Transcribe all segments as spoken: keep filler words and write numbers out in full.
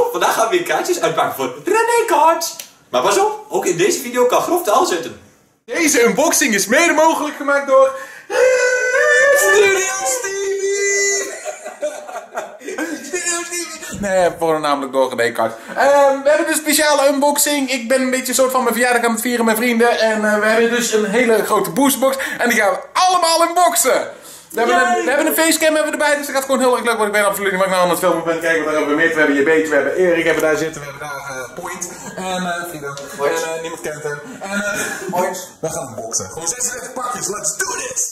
vandaag gaan we weer kaartjes uitpakken voor René Kaart. Maar pas op, ook in deze video kan Grof de Hal zitten. Deze unboxing is mede mogelijk gemaakt door Studio Stevie. Studio Stevie. Nee, voornamelijk door René Kaart. Uh, we hebben een speciale unboxing. Ik ben een beetje een soort van mijn verjaardag aan het vieren met vrienden. En uh, we hebben dus een hele grote boosterbox. En die gaan we allemaal unboxen. We hebben, een, we hebben een facecam hebben we erbij, dus dat gaat gewoon heel erg leuk. Want ik ben absoluut niet wat ik nou aan het filmen ben. Kijken, wat daar hebben we meer. We hebben je beetje, we hebben Erik, hebben daar zitten, we hebben daar uh, Point. En uh, vrienden. En uh, niemand kent hem. En uh, Point. We gaan unboxen. Gewoon zesendertig pakjes, let's do this!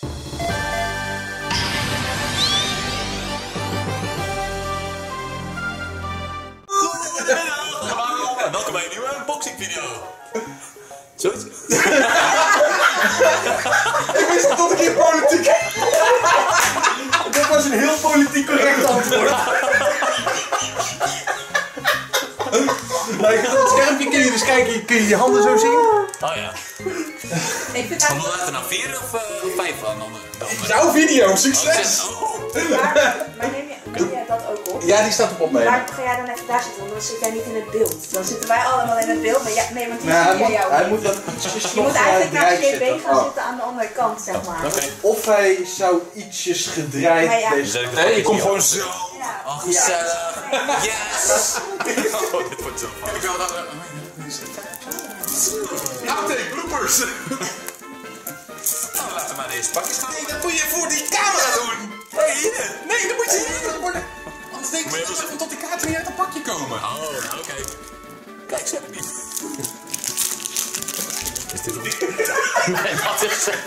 Goedemiddag, en welkom bij een nieuwe unboxing video. Zoiets? Ik wist tot ik hier politiek... Dat was een heel politiek correct antwoord. Nou, ik heb het schermpje, kun je dus kijken, kun je je handen zo zien? Oh ja. Ik vind Gaan we er nou vier of uh, vijf aan dan? Jouw video, succes! Maar, maar neem, je, neem jij dat ook op? Ja, die staat op opnemen. Maar ga jij dan even daar zitten, want dan zit jij niet in het beeld. Dan zitten wij allemaal in het beeld, maar ja, nee, want die Nou, hij, zie je moet, jou hij niet. moet dan ietsjes Je moet nog eigenlijk naar gedraaid G B zitten. gaan Oh. zitten aan de andere kant, zeg maar. Oké. Of hij zou ietsjes gedraaid... Maar ja. deze- Dus Nee, je komt gewoon zo. Ja. Oh, gezellig. Yes! Oh, dit wordt zo fijn. Ik wil dat... Outtake, bloopers! Nou, laten we maar deze pakjes gaan. Nee, dat moet je voor die camera doen! Hey, hier! Nee, dat moet je hier worden. Anders denk je dat we tot die kaart weer uit een pakje komen. Oh, nou, oké. Okay. Kijk, ze hebben niet. Is dit ook? Nee, wat is het?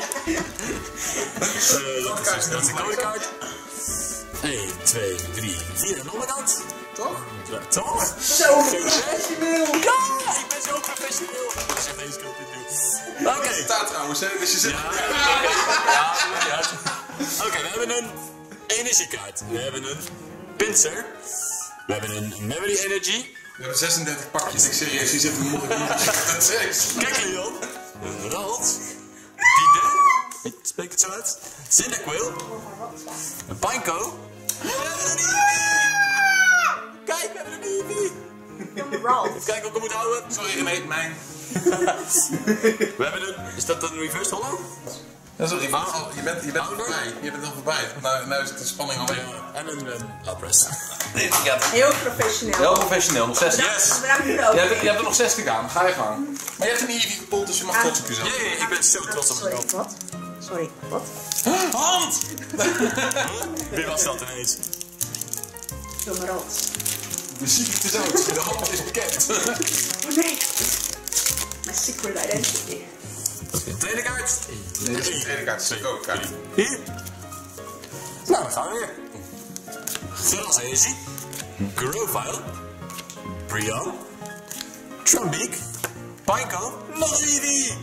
Uh, dat is een codekaart. één, twee, drie, vier. En onderkant. Toch? Ja, toch? Zo professioneel! Ja, ik ben zo professioneel. Ik zeg deze kant dit nu. Oké. Het staat trouwens, hè? Dus je zit... Ja, oké. Ja, ja. Oké, we hebben een energiekaart. We hebben een pincer. We hebben een memory energy. We hebben zesendertig pakjes, ik serieus, die zitten nog in seks. Kijk Leon. Een Ralt. Tide. Spreek het zo uit. Cyndaquil. Een Pineco. We hebben een Eevee. Kijk, we hebben een Eevee. Ralph. Even kijken of ik hem moet houden. Sorry, René, mijn. We hebben een... Is dat een reverse hollow? Dat is een reverse. Oh, je bent, je bent voorbij. Je bent al voorbij. Nou, nou is het de spanning alweer. En een um, Alpress. Heel professioneel. Heel professioneel, nog zestig. Yes. Bedankt voor de Je hebt, je hebt er nog zestig aan, ga je gang. Maar je hebt een Eevee gepoeld, dus je mag trots op jezelf. Jee, ik ben zo trots op Sorry, mezelf. wat? Sorry, wat? Hand! Wie was dat ineens? Domme Ralph. De ziekte is oud, de hand is bekend. Oh nee. Mijn secret identity. Tweede kaart. Nee, dat is de tweede kaart, dat is ook kaart. Hier. Nou, dan gaan we weer. Verras Energy. Growfile. Brian. Trumbeak. Pineco. Eevee.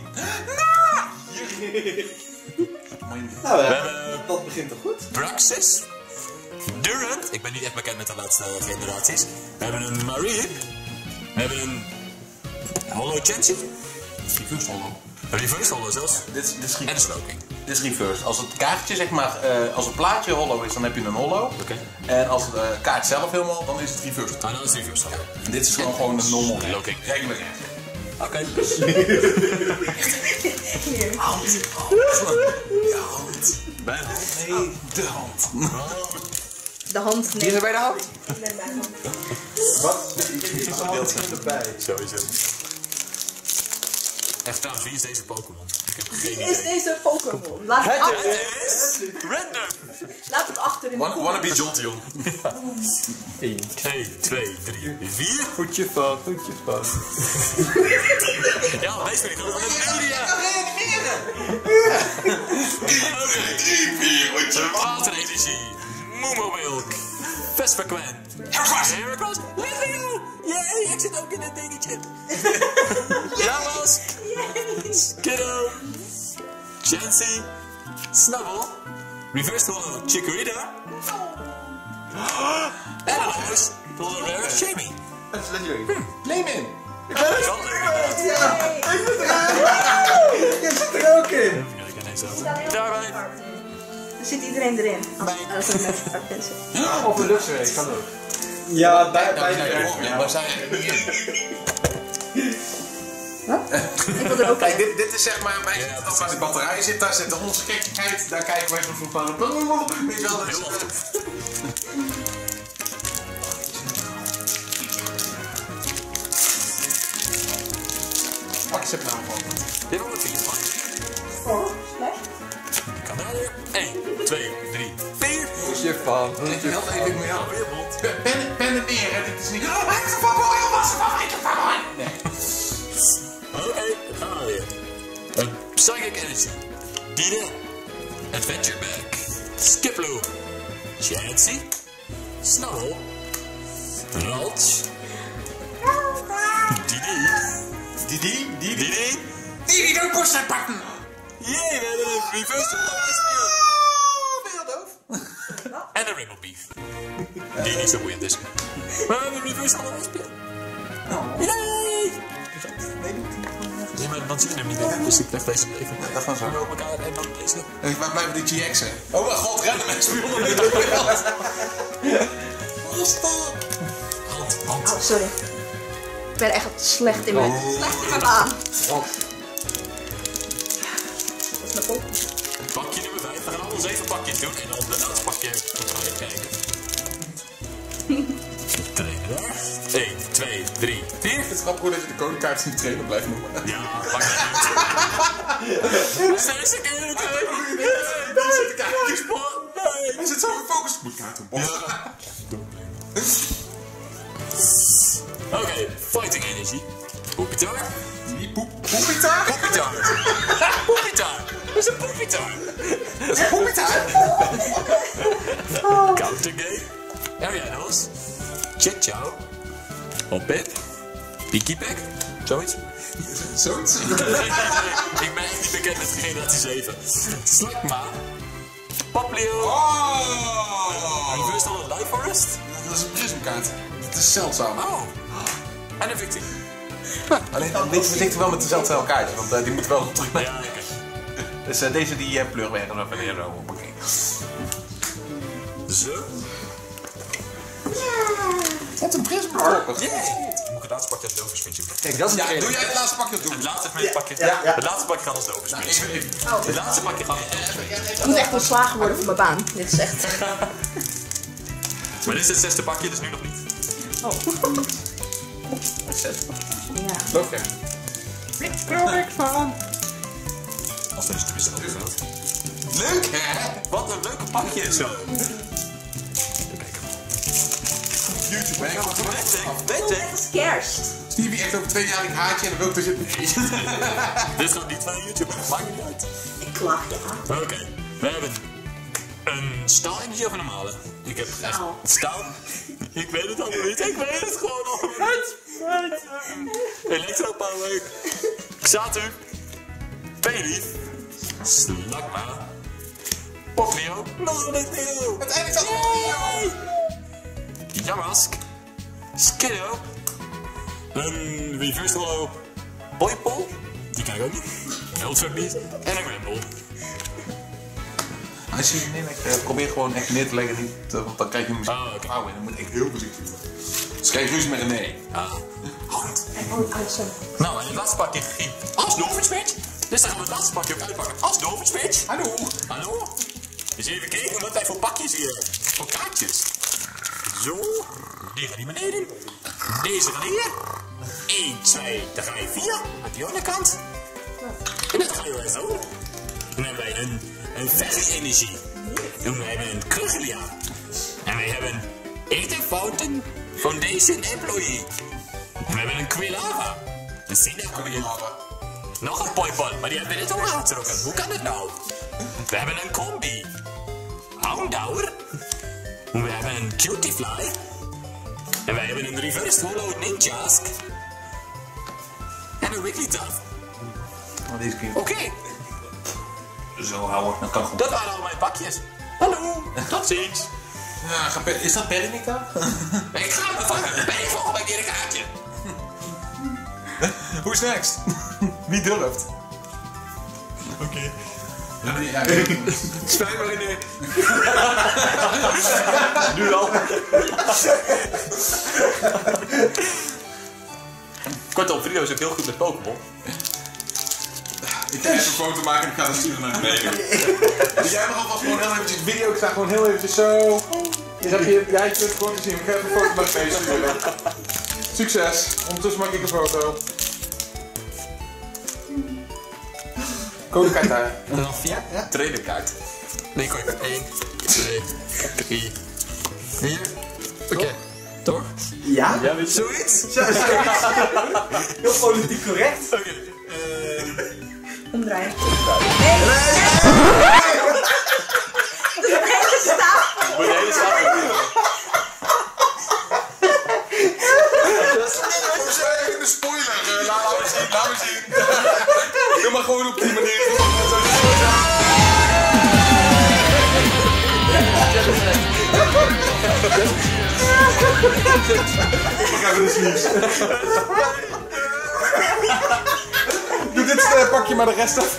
Nou, We hebben dat begint toch goed? Praxis. Durant. Ik ben niet echt bekend met de laatste generaties. We hebben een Marie. We hebben een Hollow Chansey. Reverse hollow. Een Reverse Hollow zelfs. Dit is, dit is En een Slowking. Dit is reverse. Als het kaartje, zeg maar, uh, als het plaatje hollow is, dan heb je een hollow. Oké. Okay. En als de uh, kaart zelf helemaal, dan is het reverse. Ah, dan is het Reverse Hollow. En dit is gewoon, gewoon een normal Slowking. Kijk maar. Oké. Hier. Hand. Je hand. Bij de hand. Nee, de hand. De hand Hier is er bij de hand. Ik ben bij hand. Wat? Ik heb een hand erbij. Sowieso. Echt trouwens, wie is deze Pokémon? Ik heb geen Wie is idee. deze Pokémon? Laat het achter. Het is random. Laat het achter in de Wanna, wanna be Jolteon. één, twee, drie, vier. Goedje fout, goedje fout. Ja, wees me niet. Dat is een media. drie, vier, goedje. Waterenergie. Moomomilk. Vesperquen. Heracross. Lizio. Jee, ik zit ook in het dingetje. Jawas. Skiddo. Chansey. Snubble. Reverse Hollow. Chikorita. En een huis. Hollow Rare. Shamey. Dat is legendary. Neem in. Ik ben er. Ja, ik zit er Je zit er ook in. Daarbij. Dan zit iedereen erin. Als, als een mensen mensen. Of een luchtweek, kan ook. Ja, bij, Nou, bij we zijn er ook, ja, we zijn er niet in. Ik wil er ook Kijk, in. dit, dit is zeg maar, bij, ja, waar de batterij zit, daar zit onze gekkigheid, daar kijken wij zo van. Weet je wel, dat is... Pak je ze nou gewoon. Dit wordt het vier pakken. Oh, slecht. Kan daar weer. één, twee, drie, vier. je van. Ik wil even met jou. Weer bot. Pen, pen het neer, hè. Dit is niet... Oh, hij is een favoriet, hij was een favoriet, een favoriet. Nee. Oké, dan gaan we weer. Een Psychic Energy. Dide. Adventure Bag. Skiplo. Chancy. Snarl. Ralts. Didi. Didi, Didi. Didi. Didi, doe kosten pakken. Jee, we hebben een reverse Lava Ben je doof? en een Rainbow Beef. Die niet zo boeiend is. Maar we hebben een reverse Lava speel. Yay! Nee, maar dan zie je hem niet meer. Dus ik leg deze even Dat gaan zo. op elkaar en dan deze. Waar blijven die G X'en? Oh mijn god, rennen mensen spionnen niet op het veld. Wat is dat? Hand, hand. Oh, sorry. Ik ben echt slecht in mijn, slecht in mijn baan. Dat is mijn kop. Pakje nummer vijf. We gaan allemaal zeven pakjes doen. En dan de laatste pakje. Dan ga je kijken. Trainen daar. één, twee, drie, vier. Het is grappig hoe dat je de codekaart niet trainer blijft noemen. Ja, pak het. Zesde keer de twee. Dan zit ik eigenlijk sport. Nee, is het zo gefocust? Moet kaart een bot. Oké, Fighting Energy. Poepitar. Die poep. Poepitaar? Poepitar. Poepitar. Dat is een poepitar. Dat is een poepitaar. Counter Game. Arianos. Chet Chow. Hoppip. Peaky Pack. Zoiets. Zoiets. Ik ben echt niet bekend met generatie zeven. Slakma. Poplio. Oh! Reverse al een Life Forest. Dat is een prismkaart. Het is zeldzaam. Oh. En een Victim. Alleen deze zit wel met dezelfde kaartje, want uh, die moet wel terug. Ja, oké. Dus uh, deze die uh, pleur weg en dan weer zo. Oké. Zo. Het is een prismkaart. Yeah. Moet ik het laatste pakje als dovers vind je? Kijk, dat is Ja, een doe jij het laatste pakje doen? Het laatste het pakje. Ja, ja. Het laatste pakje gaat als dovers Nou, vind je. even, even. Het laatste pakje gaat als dovers. Ik moet echt ontslagen worden van mijn baan. Dit is echt... Maar dit is het zesde pakje, dus nu nog niet. Oh. Zes. Ja. Geloof je? Ik geloof niks van. Als er dus tenminste nog is. Leuk hè? Wat een leuke pakje zo. YouTube hè? Ik word Weet je? Het is kerst. Stevie echt over twee jaar in haartje en dan wil ik er zitten. Dit gaat niet van YouTube, maakt niet uit. Ik klaag je aan. Oké, we hebben een staal energie of een normale. Ik heb echt Staal. staal. Ik weet het allemaal niet, ik weet het gewoon nog niet. Elektropower, Xatu, Pelief, Slakma, Poplio, nog een Neo. Uiteindelijk zat Yay! Yamask, Skiddo, een Reverse Hollow Boypol, die kan ik ook niet, Ultra niet, en een Grimble. Als je nee, ik, uh, probeer gewoon echt neer te leggen, niet, uh, want dan krijg je hem misschien Oh, oké. vrouwen en dan moet ik heel voorzichtig doen. Dus krijg je ruzie met René. Ah, hand. En gewoon uit zo. Nou, en het laatste pakje ging als Doverswitch. Dus dan gaan we het laatste pakje ook uitpakken als Doverswitch. Hallo. Hallo. Dus even kijken wat wij voor pakjes hier, voor kaartjes. Zo, die gaan hier beneden. Deze gaan hier. één, twee, dan ga je vier. Aan die andere kant. En dan ga je weer zo. Dan hebben wij een, een Ferry Energie. En we hebben een Krugelia. En wij hebben Ether Fountain Foundation Employee. En we hebben een Quilava. Een Cinecoin. Nog een Poipol, maar die hebben we net al aangetrokken. Hoe kan het nou? We hebben een Combi. Houndour. We hebben een Cutiefly. En wij hebben een Reverse Hollow Ninjask. En een Wigglytuff. Oh, deze keer. Oké, Zo houden, dat kan goed. dat waren al mijn pakjes. Hallo, tot ziens. Ja, ga per- is dat Perinica? Ik ga hem vangen. Bij volgende keer een kaartje. Who's next? Wie durft? Oké. Spijt me, René. Nu al. Kortom, Frido is ook heel goed met Pokémon. Ik ga even een foto maken en ik ga dat sturen naar beneden. Dus jij mag alvast gewoon heel eventjes video. Ik sta gewoon heel eventjes zo. Je zegt je, jij kunt het gewoon te zien. Ik ga even een foto naar beneden sturen. Succes. Ondertussen maak ik een foto. Codekaart daar. En dan vier. Ja. Trainerkaart. Nee, kon je maar één, twee, drie, vier. Oké, okay. Toch? Ja? Ja, weet je zoiets? Zo, zoiets. Heel politiek correct. Oké. Okay. Uh... Omdraaien. Nee! De hele stapel! Moet je de hele stapel doen? De spoiler, uh, laat, laat me zien, laat me zien. Doe maar gewoon op die manier. Ik ga even de sleeves. Doe dit uh, pakje maar de rest af.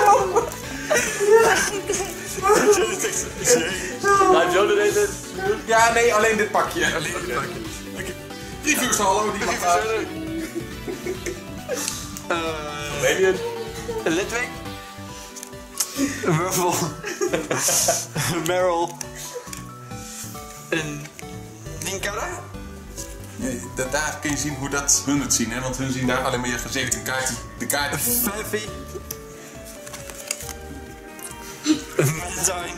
Laat zo de hele... Ja, nee, alleen dit pakje. Alleen dit pakje. Oké. Reviews, hallo, die mag daar. Uh, een Litwing. Een Wuffel. Een Meryl. Een Ninkara. Nee, dat, daar kun je zien hoe dat hun het zien, hè? Want hun zien daar alleen maar je gezicht, de kaart. De kaart. Een Pfeffy. Een Mantine.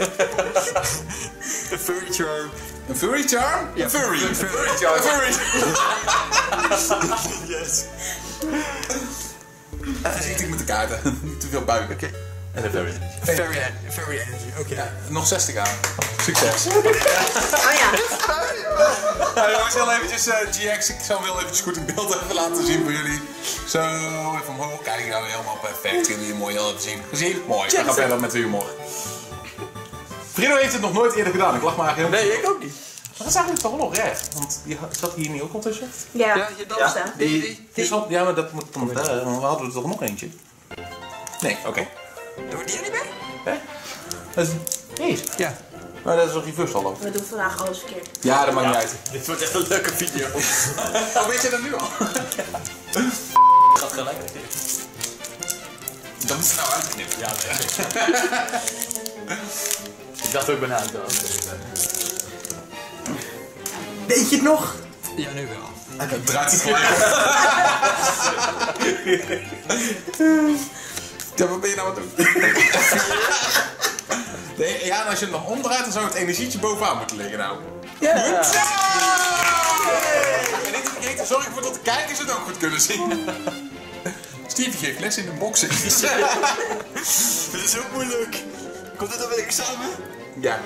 Een Furry Charm. Een furry charm? Ja, een furry. Een furry. Een furry. Een furry. Yes. Voorzichtig met de kaarten. Niet te veel buiken. Oké. En een Furry Energy. Furry, furry Energy, oké. Ja, nog zestig aan. Succes. Oh ja. Nou jongens, heel eventjes uh, G X. Ik zal hem heel eventjes goed in beeld even laten zien voor jullie. Zo, even omhoog. Kijk, nou helemaal perfect. Kunnen jullie mooi heel even zien. Gezien? Mooi. We gaan verder met de humor. Frido heeft het nog nooit eerder gedaan. Ik lach maar heel. Nee, ik ook niet. Dat is eigenlijk toch wel nog recht. Want die zat hier niet ook al tussen? Ja, Ja, je dan ja. staan. Die, Die, die zat, ja, maar dat moet dan daar. Want we hadden er toch nog eentje. Nee, oké. Okay. Hoort die er niet bij? Hè? Dat is deze. Ja. Maar dat is toch reverse hallo? We doen vandaag alles verkeerd. Ja, dat maakt niet uit. Dit wordt echt een leuke video. Oh, weet je dat nu al? Gaat gelijk. Dat moet je nou uitknippen. Ja, nee. Ik dacht ook bijna aan het Weet je het nog? Ja, nu wel. Het draait zich gelijk. Ja, wat ben je nou aan het doen? Nee, ja, en als je hem nog omdraait, dan zou het energietje bovenaan moeten liggen nou. Ja. Ja! En niet te vergeten, zorg ervoor dat de kijkers het ook goed kunnen zien. Stevie geeft les in de boxen. Dit is ook moeilijk. Komt dit dan weer examen? Ja.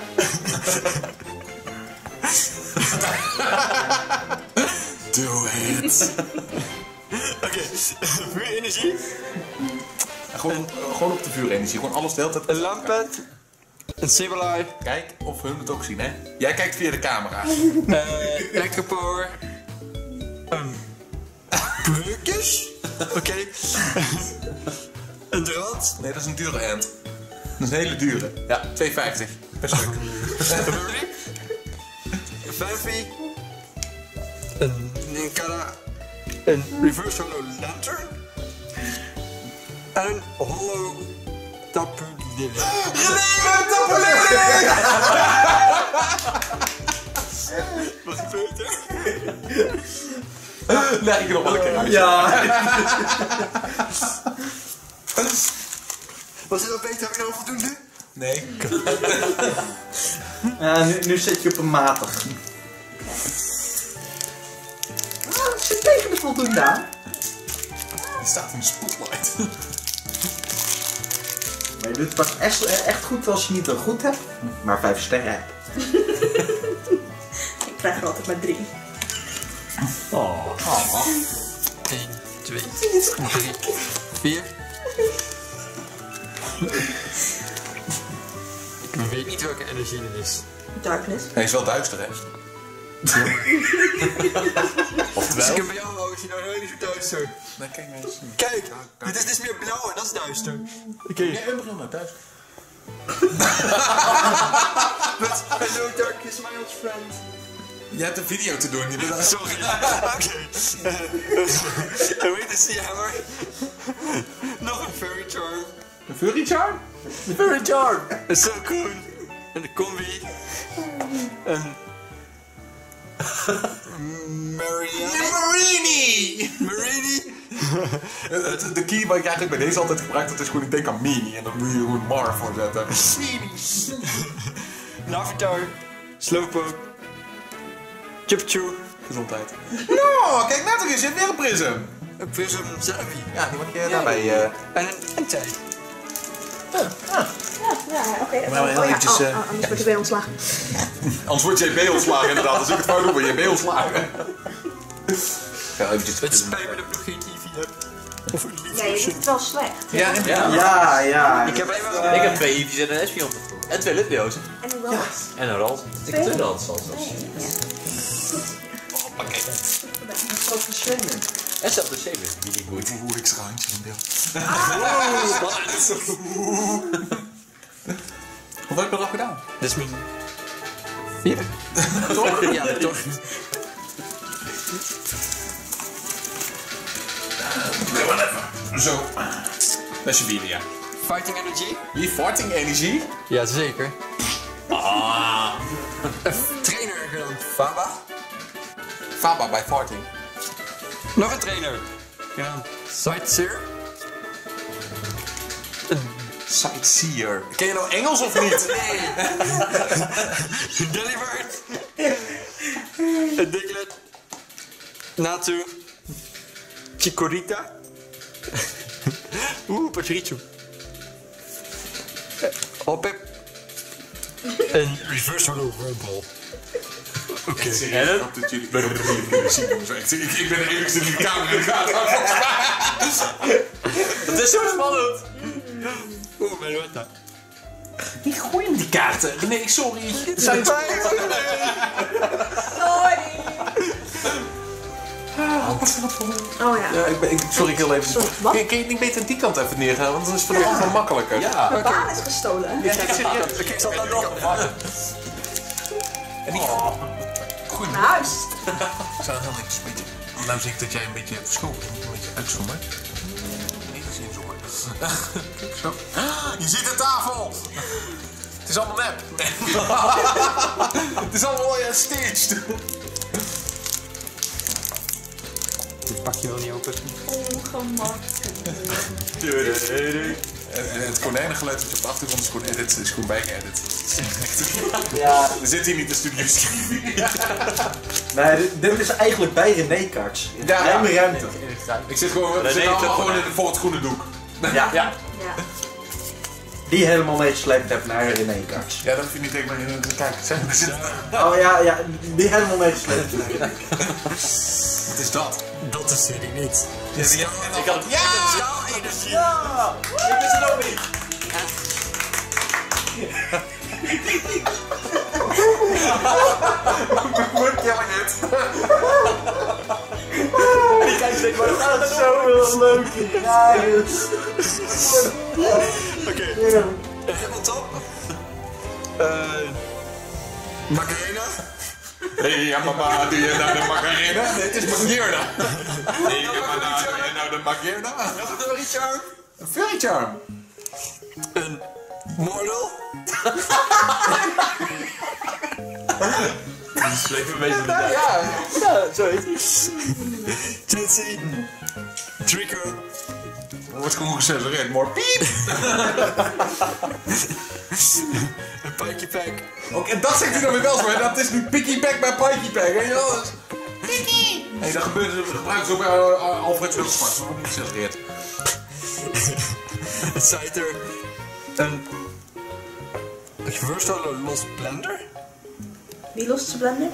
Do it. Oké, vuur energie. Gewoon, gewoon op de vuurenergie, gewoon alles de hele tijd. Een lampet. Een Sableye. Kijk of hun het ook zien, hè? Jij kijkt via de camera. Uh, Electropower. Een Brukjes. Oké. Okay. Een draad. Nee, dat is een dure end. Dat is een hele dure. Ja, twee vijftig per stuk. Een Pfeffy. Een Ninkara. Een Reverse Hollow Lantern. En een Hollow Tapu Lily. René, Tapu Lily! Wat gebeurt er? Leg ik er nog wel een keer uit. Ja. Was dit al beter? Heb je nou voldoende? Nee. Ja, nu, nu zit je op een matig. Ah, het zit tegen de voldoende aan. Die staat in de spotlight. Maar je doet het pas echt, echt goed als je niet een goed hebt, maar vijf sterren hebt. Ik krijg er altijd maar drie. Oh. Oh. één, twee, drie, vier. Ik weet niet welke energie dit is. Darkness. Hij is wel duister, hè? Als ik hem bij jou hou, is hij nou helemaal niet zo duister. Nee, kijk maar eens. Kijk, dit is dus meer blauw en dat is duister. Oké. Jij bent begonnen met duister. But hello darkness, my old friend. Je hebt een video te doen. Je bent Sorry. Oké. Hoe heet de Sea Hammer? Nog een Fairy Charm. Een furry charm? Een Fairy Charm. Een Silcoon. Een Combi. Een... Marianne. Marini! Marini. De key wat ik eigenlijk bij deze altijd gebruik, dat is gewoon ik denk aan Mini. En dan moet je er gewoon Mar voor zetten. Mini. Navitar. Slowpoke. Chupchu. Gezondheid. Nou, kijk nou toch eens, je hebt weer een prism. Een Prism Zelfie. Ja, die mag je daarbij... Uh... En een Entei. Ja, ja, oké. Maar Oh, heel ja, eventjes, oh, uh, oh, anders wordt hij bij ontslagen. Anders wordt J B ontslagen inderdaad. Als ik het fout doe, word J B ontslagen. Ja, eventjes... Het spijt me dat ik nog geen Eevee heb. Of een Ja, je doet het wel slecht. Ja, en... Ja. Ja, ja. Ik heb even... Ik heb twee Eevees en een Espeon. En twee Litwio's. En hoe was En een Rals. Ik heb twee Rals zelfs. Oké. Wat verschillend. En zelfs de Saber. Really goed. Oeh, ik schaam handjes in beeld. Wat heb je erop gedaan? Dit is mijn... Vier. Toch? Ja, toch. Zo. Dat is je bieden, ja. Fighting Energy. Hier, farting energie. Jazeker. Ah. Een trainer genaamd Faba. Faba bij farting. Nog een trainer genaamd Sightseer. Sightseer. Ken je nou Engels of niet? Nee. Delibird. Een Diglett. Natu. Chikorita. Oeh, Patricio. Hoppip. Een Reverse Hollow Rumble. Oké. En dan? Dat jullie ben op de jullie zien doen. Ik, ik, ik ben de enigste die de camera in de gaten houdt, volgens mij. Het is zo spannend. Oeh, mijn wat Niet gooien die kaarten. Nee, sorry. Het zijn Sorry. Oh ja. Ja, ik ben, ik, sorry, ik wil even... Sorry, wat? Kun je, kun je het niet beter aan die kant even neergaan? Want dan is het voor de ander makkelijker. Ja. Mijn baan is gestolen. Ja, ik serieus. Ik zal dat nog. En die... Goed. Naar huis. Ik zou heel niks weten. Nou zeg ik dat jij een beetje verschoven bent. Een beetje uitzoomen. Even inzoomen. Kijk zo. Je ziet de tafel! Het is allemaal nep. Het is allemaal ja, staged. Dit pak je wel niet open. Ongemakkelijk. En, en het konijnengeluid dat je op de achtergrond is gewoon edit, is gewoon bijgeëdit. Ja. We zitten hier niet in de studio. Nee, dit, dit is eigenlijk bij René Karts. In de Ja, geheime ja. ruimte. Ik zit gewoon, we Nee, zitten nee, allemaal dat- gewoon in, voor het groene doek. Ja. Ja. Ja. Die helemaal meegesleept heb naar René Karts. Ja, dat hoef je niet tegen mij te kijken. Zijn we zitten. Oh ja, ja, die helemaal meegesleept naar René Wat is dat? Dat is het niet. Ja, die heb ik Ik had het. Ja! Schaal energie. Ja! Ik wist het ook niet! We're killing it. En die kijkt steeds maar dat gaat zo leuk in. Ja, Oké. Helemaal top. Eh. Macarena. Hey, ja, mama, doe je nou de Macarena? Nee, het is Macarena. Hey, mama, doe je nou de Macarena? Nog een Fairy Charm. Een Fairy Charm. Een Mordel. Die slepen een beetje Ja, ja. Ja, zo heet hij. Jitsi. Trico. Er wordt gewoon gecensureerd. More piep. Een Pikey Pack. Ook, en dat zegt hij dan weer wel zo, hè? Dat is nu Picky Pack bij Pikey Pack, weet je wel? Dat is- Picky! Nee, dat gebeurt, dat gebruiken ze ook bij uh, Alfred Wilsmart. Dat wordt niet gecensureerd. Een Scyther. Een... Reverse Hollow Lost Blender. Wie lost ze blender?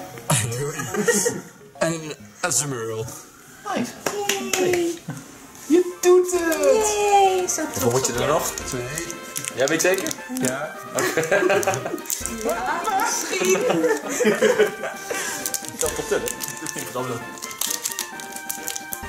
En een Azumarill. Nice. Je doet het! Yay, zo trots. Hoeveel moet je er nog? Twee. Jij weet zeker? Ja. Ik kan het op tillen. Dan wel.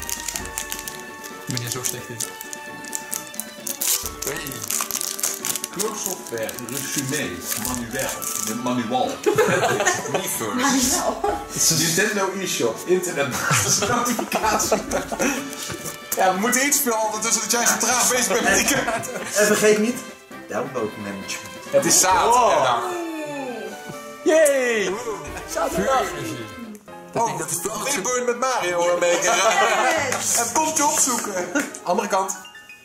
Ik ben niet zo slecht in. Hey. Close software, resume, manuel, manual, reverse, Nintendo eShop, internetbasis, notificatie. Ja, we moeten iets veel ondertussen dat jij zo traag bezig bent met die kaart. En vergeet niet, download management. Het is zaterdag. Yay! Zaterdag. Oh, dat is toch geen Burn met Mario Maker. Yes. En pompje opzoeken. Andere kant.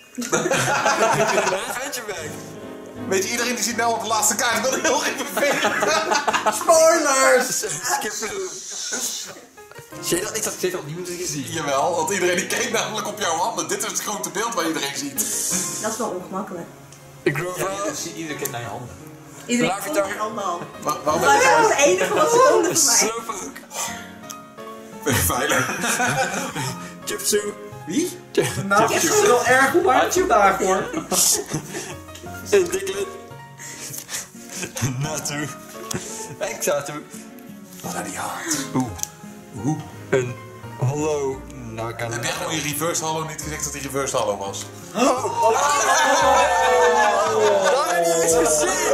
Handje weg. Weet je, iedereen die ziet nou op de laatste kaart, ik wil heel even vervelend. Spoilers! Skip. Zie je dat? Ik had dit al niemand gezien. Jawel, want iedereen die kijkt namelijk op jouw handen. Dit is het grote beeld waar iedereen ziet. Dat is wel ongemakkelijk. Ik geloof Ja, wel. je ziet iedere keer naar je handen. Iedereen Laat ik het komt dan- in anderhand. Wa- waarom Dat ben is je wel het enige wat ze konden voor mij. Sloop ook. veilig? Chipsu. Wie? Nou, het is wel erg hard vandaag hoor. En Diklin. Naartoe. Ik sta toe. Wat aan die hand? Oeh. Hoe? En hallo. Nou kan Heb jij gewoon je reverse hallo niet gezegd dat die reverse hallo was? Dat heb je niet gezien.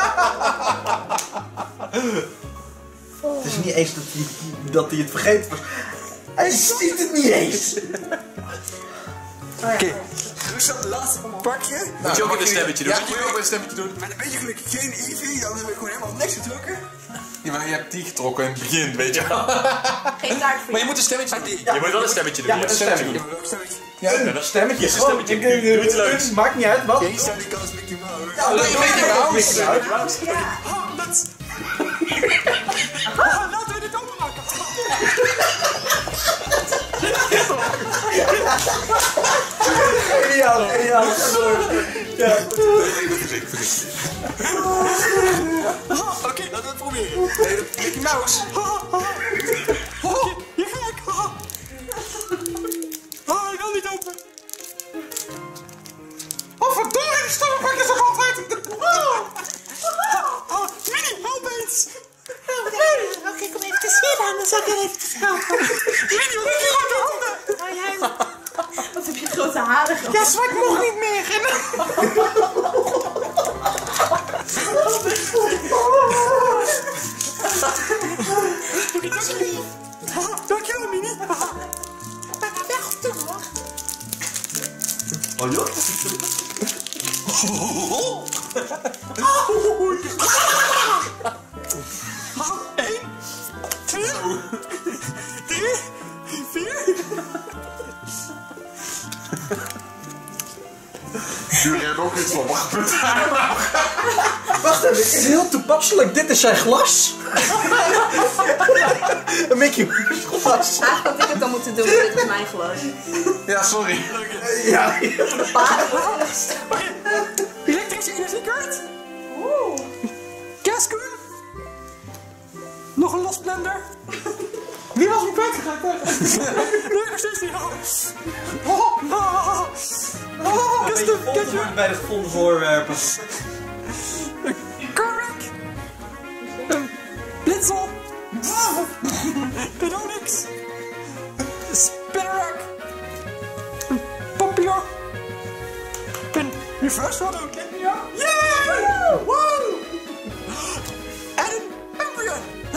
Het is niet eens dat hij, dat hij het vergeten was. Hij ziet het niet eens. Oh ja. Oké. Rustig, laatste pakje. Moet je ook even een stemmetje doen? Ja, moet je ook een stemmetje doen. Met een beetje geluk geen Eevee, dan heb ik gewoon helemaal niks getrokken. Ja, maar je hebt die getrokken in het begin, weet je wel. Geen taart voor Maar je je. moet een stemmetje doen. Je moet wel een stemmetje doen. Ja, Je moet een stemmetje. Ja, maar welk stemmetje? Ja, Een stemmetje. Kies een stemmetje. Doe doe iets leuks. Maakt niet uit, wat? Eén staat die kans Mickey Mouse. doe je Mickey Mouse. Ja. Laten we dit openmaken. Geniaal, geniaal. Ja. Oké, laten we het proberen. Nee, dat Mickey Mouse. Je gek. Oh, ik wil niet open. Oh, verdorie, die stomme pakjes ook altijd. Oh, Minnie, help eens. Oké, kom even te zien aan, dan zal ik er even helpen. Minnie, wat heb je met de handen? Oh, jij... Wat heb je grote haren gehad? Ja, zwart mocht niet meer. Dankjewel, Minnie. Weg op de hoor. Oh joh? Eén, twee, drie, vier. Jullie hebben ook iets van wacht. Wacht even, dit is heel toepasselijk. Dit is zijn glas. Een Mickey Mouse glas. Eigenlijk had ik het dan moeten doen, maar dit is mijn glas. Ja, sorry. Ja. Elektrische energiekaart. Oeh. Gaskoen. Nog een losblender. Wie was me kwijtgeraakt? Nee, nog steeds niet. Oh, oh, oh. Een beetje foto wordt bij de gevonden voorwerpen. Correct. Een blitzel. Pedonix. Spinnerak. Een papier. Een reverse auto. Ja. Yeah! Woo! En een embryon. No!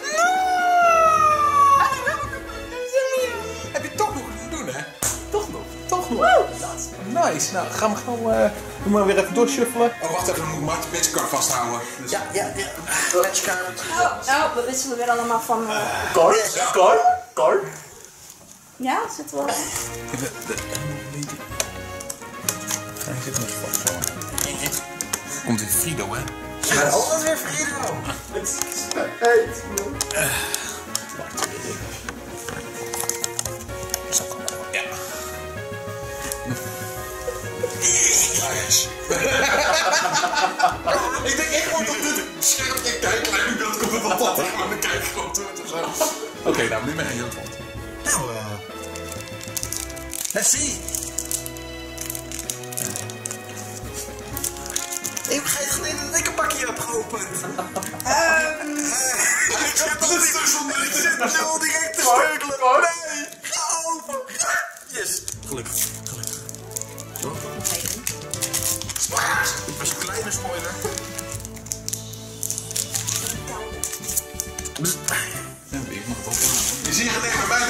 Heb je toch nog kunnen doen, hè? Toch nog. Toch nog. Nice. Nou, gaan we gewoon uh, doe maar weer even doorshuffelen. Oh, wacht even, dan moet ik Martin Bitchkar vasthouden. Dus... Ja, ja, ja. Let's go. Oh, nou, we wisselen weer allemaal van... Uh... Kar, kar, kar. Ja, zit wel... Hij zit nog vast. Komt in Frido, hè? Ja, altijd weer Frido. Het is spijt, man. Ja. Nice. Ik denk echt gewoon dat dit scherpje kijklijn beeld komt en dat dat gewoon de kijkgrote wordt of zo. Oké, okay, nou, nu ben je heel rond. Nou, eh... Let's see. Ik vergeet geleden dat ik een pakje heb geopend. Ehm... Ik heb al niet zo zonder. Ik zit nul direct te struikelen. Nee! Ga open! Yes! Gelukkig, gelukkig. Zo. Ik was klein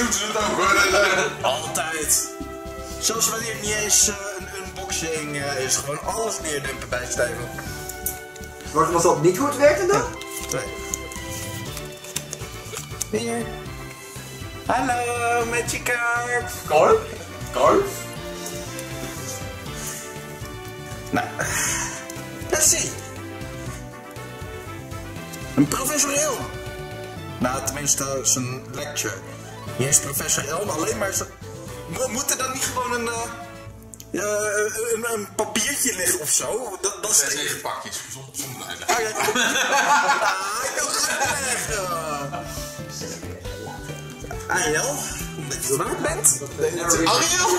doen ze het ook hoor. Altijd. Zelfs wanneer het niet eens uh, een unboxing uh, is, gewoon alles neerdumpen bij Steven. Maar als dat niet goed werkt dan? Nee. Hier. Hallo, met je kaart. Kaart? Kaart? Nou, let's see. Een professor Elm. Nou, tenminste zijn lecture. Hier is professor Elm alleen maar zo... Mo moet er dan niet gewoon een, uh, uh, een, een papiertje liggen of zo? Dat, dat is Dat zijn geen pakjes, zonder, zonder uitleg. Ah, ja. Ah, ik kan uitleggen. Ariel, omdat je smart bent. Ariel!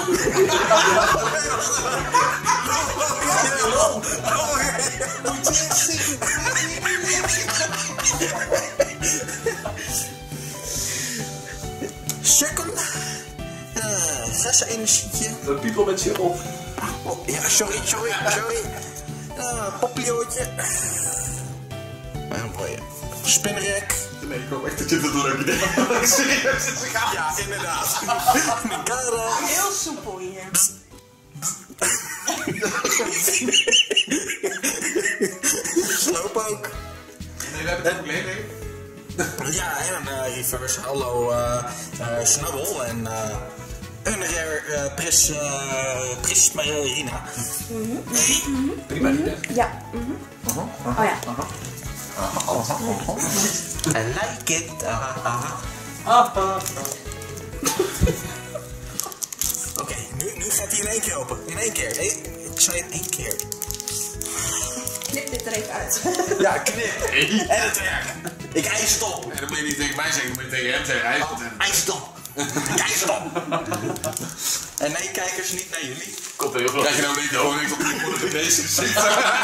Second, uh, zes energietje. Een piepel met zich op. Oh, ja, sorry, sorry, sorry. Uh, Popliootje. Een mooie spinrek. Nee, ik hoop echt dat je het een leuk idee hebt. Serieus, het is gaaf. Ja, inderdaad. Megara. Heel soepel hier. Sloop ook. Nee, we hebben het probleem mee. Ja, en uh, reverse hallo uh, uh, Snabbel en uh, een rare uh, Pris, uh, Prismarina. Prima idee. Ja. Mhm. Oh ja. I like it. Oké, okay, nu, nu gaat hij in één keer open. In één keer. Hey, ik zei in één keer. Knip dit er even uit. Ja, knip. En het werkt. Ik eis het op. En dan moet je niet tegen mij zeggen, dan moet je tegen hem zeggen. Hij is het. Eis het op. Ik eis het op. En nee, kijkers, niet naar jullie. Komt er heel veel. Krijg je nou niet gewoon niks op de moeder geweest gezien?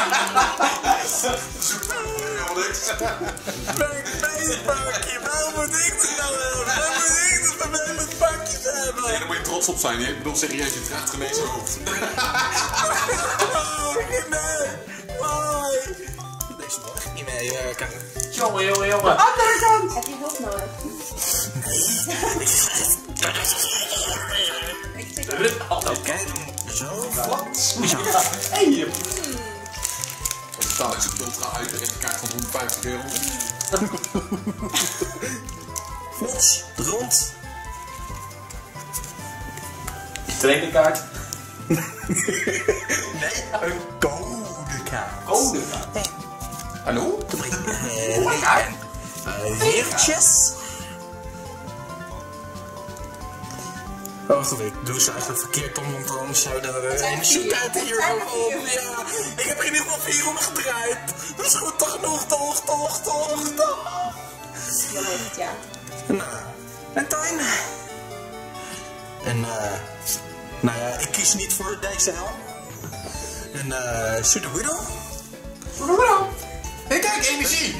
Helemaal niks. Vervelend pakje, waarom moet ik het nou hebben? Waarom moet ik het vervelend pakjes hebben? Nee, daar moet je trots op zijn. Ik bedoel serieus, je draagt genezen hoofd. Oh, nee. Hoi. Deze wil echt niet meewerken. Jongen, jongen, jongen. Andere kant. Heb je hulp nodig? Oké, zo. Zo. Hey, Totaal is een ultra uit de rechterkaart van honderdvijftig euro. Vlots, rond. trainingkaart. Nee, een codekaart. Codekaart. Hallo? En weertjes. Oh, wacht even, ik doe ze eigenlijk verkeerd om, want dan zou de energiekaarten hier gewoon op. Ja, ik heb er in ieder geval vier omgedraaid. Dat is goed, toch genoeg, toch, toch, toch, toch. Dan weet het, ja. Nou, en Tijn? En eh, nou ja, ik kies niet voor deze helm. En eh, Sudowido? Waarom? Hé, kijk, energie!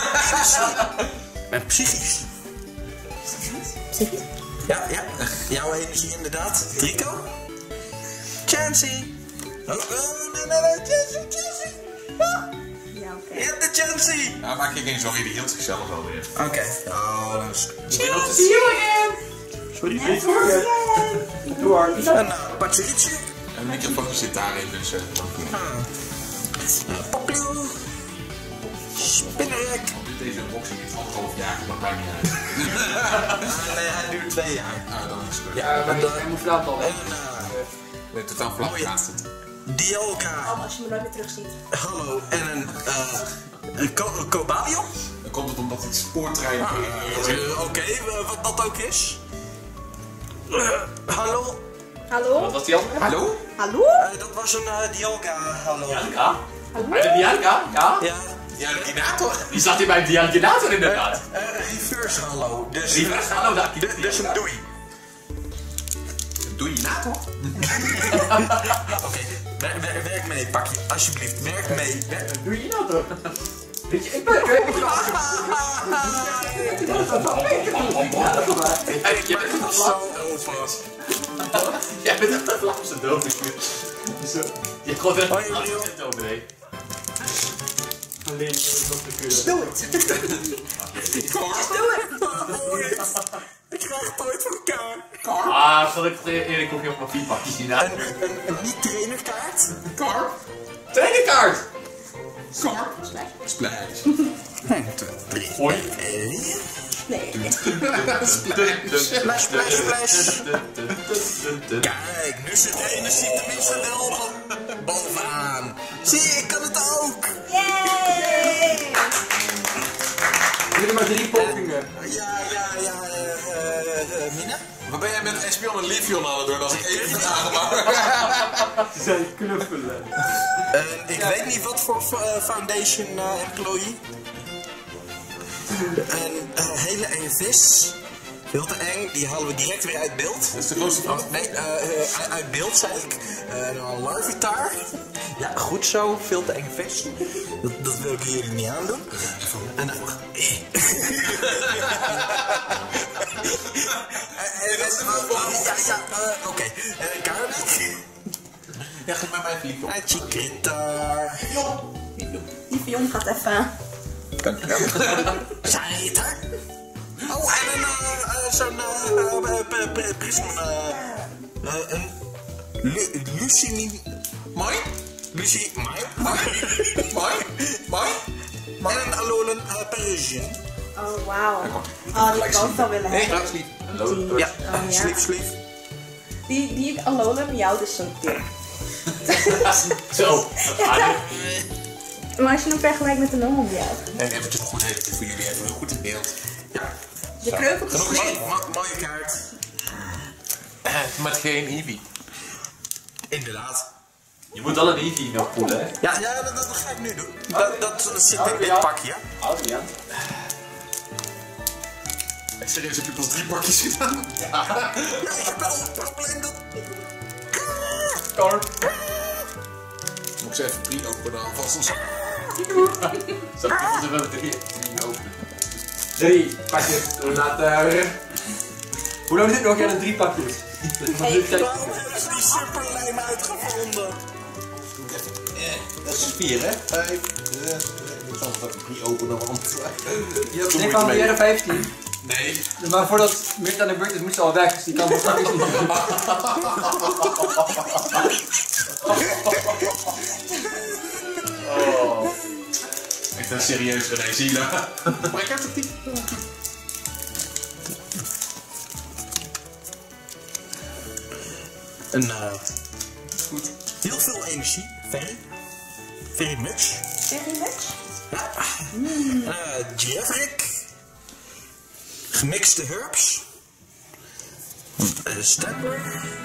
En psychisch. Psychisch? Ja, ja. Jouw energie inderdaad. Trico? Chansey. Oh, oh, nee, nee, nee, Chansey, Chansey. Ja. Ja, oké. Je hebt de Chansey. Nou, maak je geen zorgen, die hield zichzelf wel weer. Oké. Okay. Oh, dat is... See you again! Sorry, Never again! doe hard. En nou, Pachirici. En de microfoon zit daarin, dus... Uh, Poplo. Spinnerek. Deze unboxing is anderhalf jaar, dat maakt niet uit. Nee, hij duurt twee jaar. Ah, dan is het goed. Ja, maar hij moet vanavond al weg. En uh, Nee, totaal vlak Mooie. naast het. Dioka. Oh, als je me nooit meer terug ziet. Hallo. En een, uh, een Co- Cobalion. Dan komt het omdat het spoortrein... Uh, Oké, okay, uh, wat dat ook is. Uh, hallo. Hallo? Wat was die andere? Hallo? Hallo? Uh, dat was een uh, Dioka. Hallo. Dialga? Hallo? Bij de Dialga? Ja? Ja. Ja, de dinator. Die zat hier bij de Dialginator inderdaad. Uh, reverse hallo. Dus, Reverse hallo, daar. Dus, dus een doei. Doe je nator? Oké, okay. werk, werk, werk mee, pak je. Alsjeblieft, werk mee. Werk. Doe je nou toch? Weet je, ik ben... Ik ben... Jij bent een Zo vast. Jij bent echt een Vlaamse dood. Je hebt gewoon echt Hoi, een Emilio. dood, nee. Alleen op de keur. Do it! Doe het. Ik krijg het nooit voor elkaar. Ah, zal ik Erik of je op papier pakken? Een, een, een niet-trainerkaart. Carp. Trainerkaart! Carp. Splash. één, twee, drie. Hoi. Nee. Splash, splash, splash. Kijk, nu zit de energie tenminste wel bovenaan. Zie je, ik kan het ook. Yay! Jullie maar drie pogingen. Ja, ja, ja, eh, uh, Mina? Wat ben jij met Espion en Livion aan het doen als ik even vragen mag? Ze zijn knuffelen. Uh, ik weet niet wat voor uh, foundation uh, employee. Een uh, hele enge vis. Veel te eng, die halen we direct weer uit beeld. Dat is de grootste van. Nee, uh, uh, uit, uit beeld zei ik. Uh, een larvitar. Ja, goed zo. Veel te enge vis. Dat, dat wil ik jullie niet aandoen. En dan... Ja, ja, uh, oké. Uh, Kaart. Ja, geef mij mijn lief. Chikrita. Die Fion gaat even. Sarita. Oh, en een uh, uh, zo'n uh, uh, prism. Uh, uh, een Lu Lucini. Mooi? Lucie. Mai. Mooi? Mooi? En een Alolan uh, Parisian. Oh, wauw. Oh, die ik ook wel willen hebben. Graag lief. Die, Ja, oh, ja. sleep, sleep. Die, die Alolan, jou dus zo dik. Zo. Ja, maar als je hem vergelijkt met de normal jou. En eventjes goed even voor jullie even goed in beeld. Ja. De kreupeltjes. Genoeg gezien? Mo mooie kaart. Met geen Eevee. Inderdaad. Je moet wel een Eevee nog poelen, hè? Ja, ja dat, dat ga ik nu doen. Dat, dat zit in dit pakje. Adriaan. Serieus, heb je pas drie pakjes gedaan? Ja, ik heb wel het probleem dat... Carp. Moet ik ze even pre-openen alvast. Zal ik ze wel drie openen? Drie pakjes. Later. Hoe lang zit nog in een drie pakjes? Hey, Waarom hebben ze die superlijm uitgevonden? Dat is vier, hè? Vijf. Ik zal het even pre-openen, want... Je hebt er Ik moeite kwam mee. weer vijftien. Nee. Maar voordat Mirt aan de beurt is, moest ze al weg. Dus die kan nog straks niet doen. Oh. Echt een serieus René, zie je dat? Maar ik heb het niet. Een, uh, goed. Heel veel energie. Very. Very much. Very much? Uh, Jeffrick. Gemixte herbs. Uh, Stamper.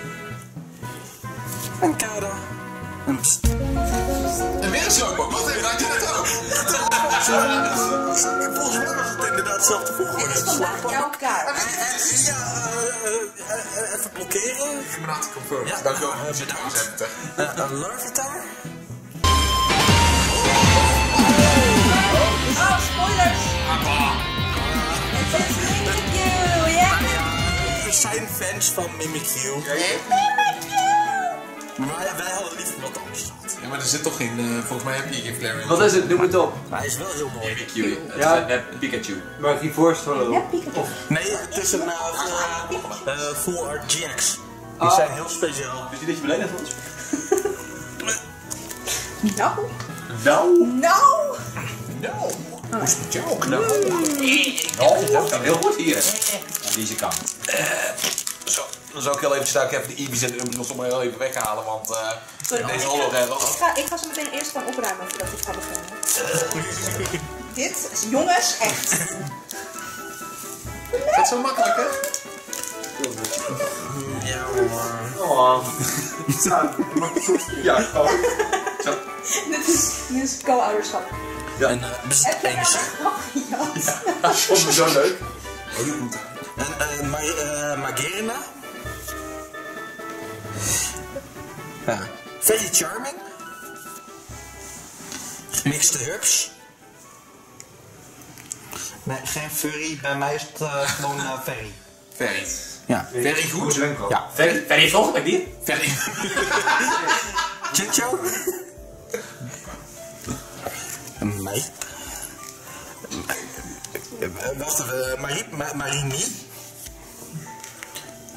En Kada. En pst. En weer een slowpoke. Wat even, had je dat ook? Volgens mij was het inderdaad hetzelfde volgorde. Dit is vandaag jouw kaart. Ja, uh, uh, uh, even blokkeren. Illuminati confirmed. Ja. Dank u wel. Uh, Zit bedankt. zetten. Uh, een Larvitar. Oh, spoilers! Het is Mimikyu, ja? We zijn fans van Mimikyu. Maar ja, wij hadden liever wat anders gehad. Ja, maar er zit toch geen... Uh, volgens mij heb je geen Flareon. Wat is het? Noem het op. Maar hij is wel heel mooi. Pikachu. Ja. Ja. Net Pikachu. Maar die voorstellen. Ja, Pikachu. Nee, het is een uh, full, uh, full art G X. Die Ah. zijn heel speciaal. Dus dat je beledigd wordt? Nou. Nou. Nou. Nou, hoe is het met jou? Nou. Oh, dat kan heel goed hier. Aan deze kant. Zo, dan zou ik heel even staan even de Eevees en de Umbreons nog maar heel even weghalen, want uh, Sorry, deze ik holo ga- redden. Ik ga, ik ga ze meteen eerst gaan opruimen voordat ik ga beginnen. Dit is, jongens, echt. Is dat zo makkelijk, hè? Ja hoor. Oh. Ja, gewoon. Dit is, dit is co-ouderschap. En uh, best Heb je energie. nou ja. Vond me zo leuk. Oh, die moet En uh, Ma uh, Magerna. Ja. Very charming. Gemixte herbs. Nee, geen furry. Bij mij is het uh, gewoon uh, very. Very. Ja. Very goed. Ja. Ferry, Ferry volgt met die? Very. Chicho. Mij. Wacht even, Marie, Ma Marini.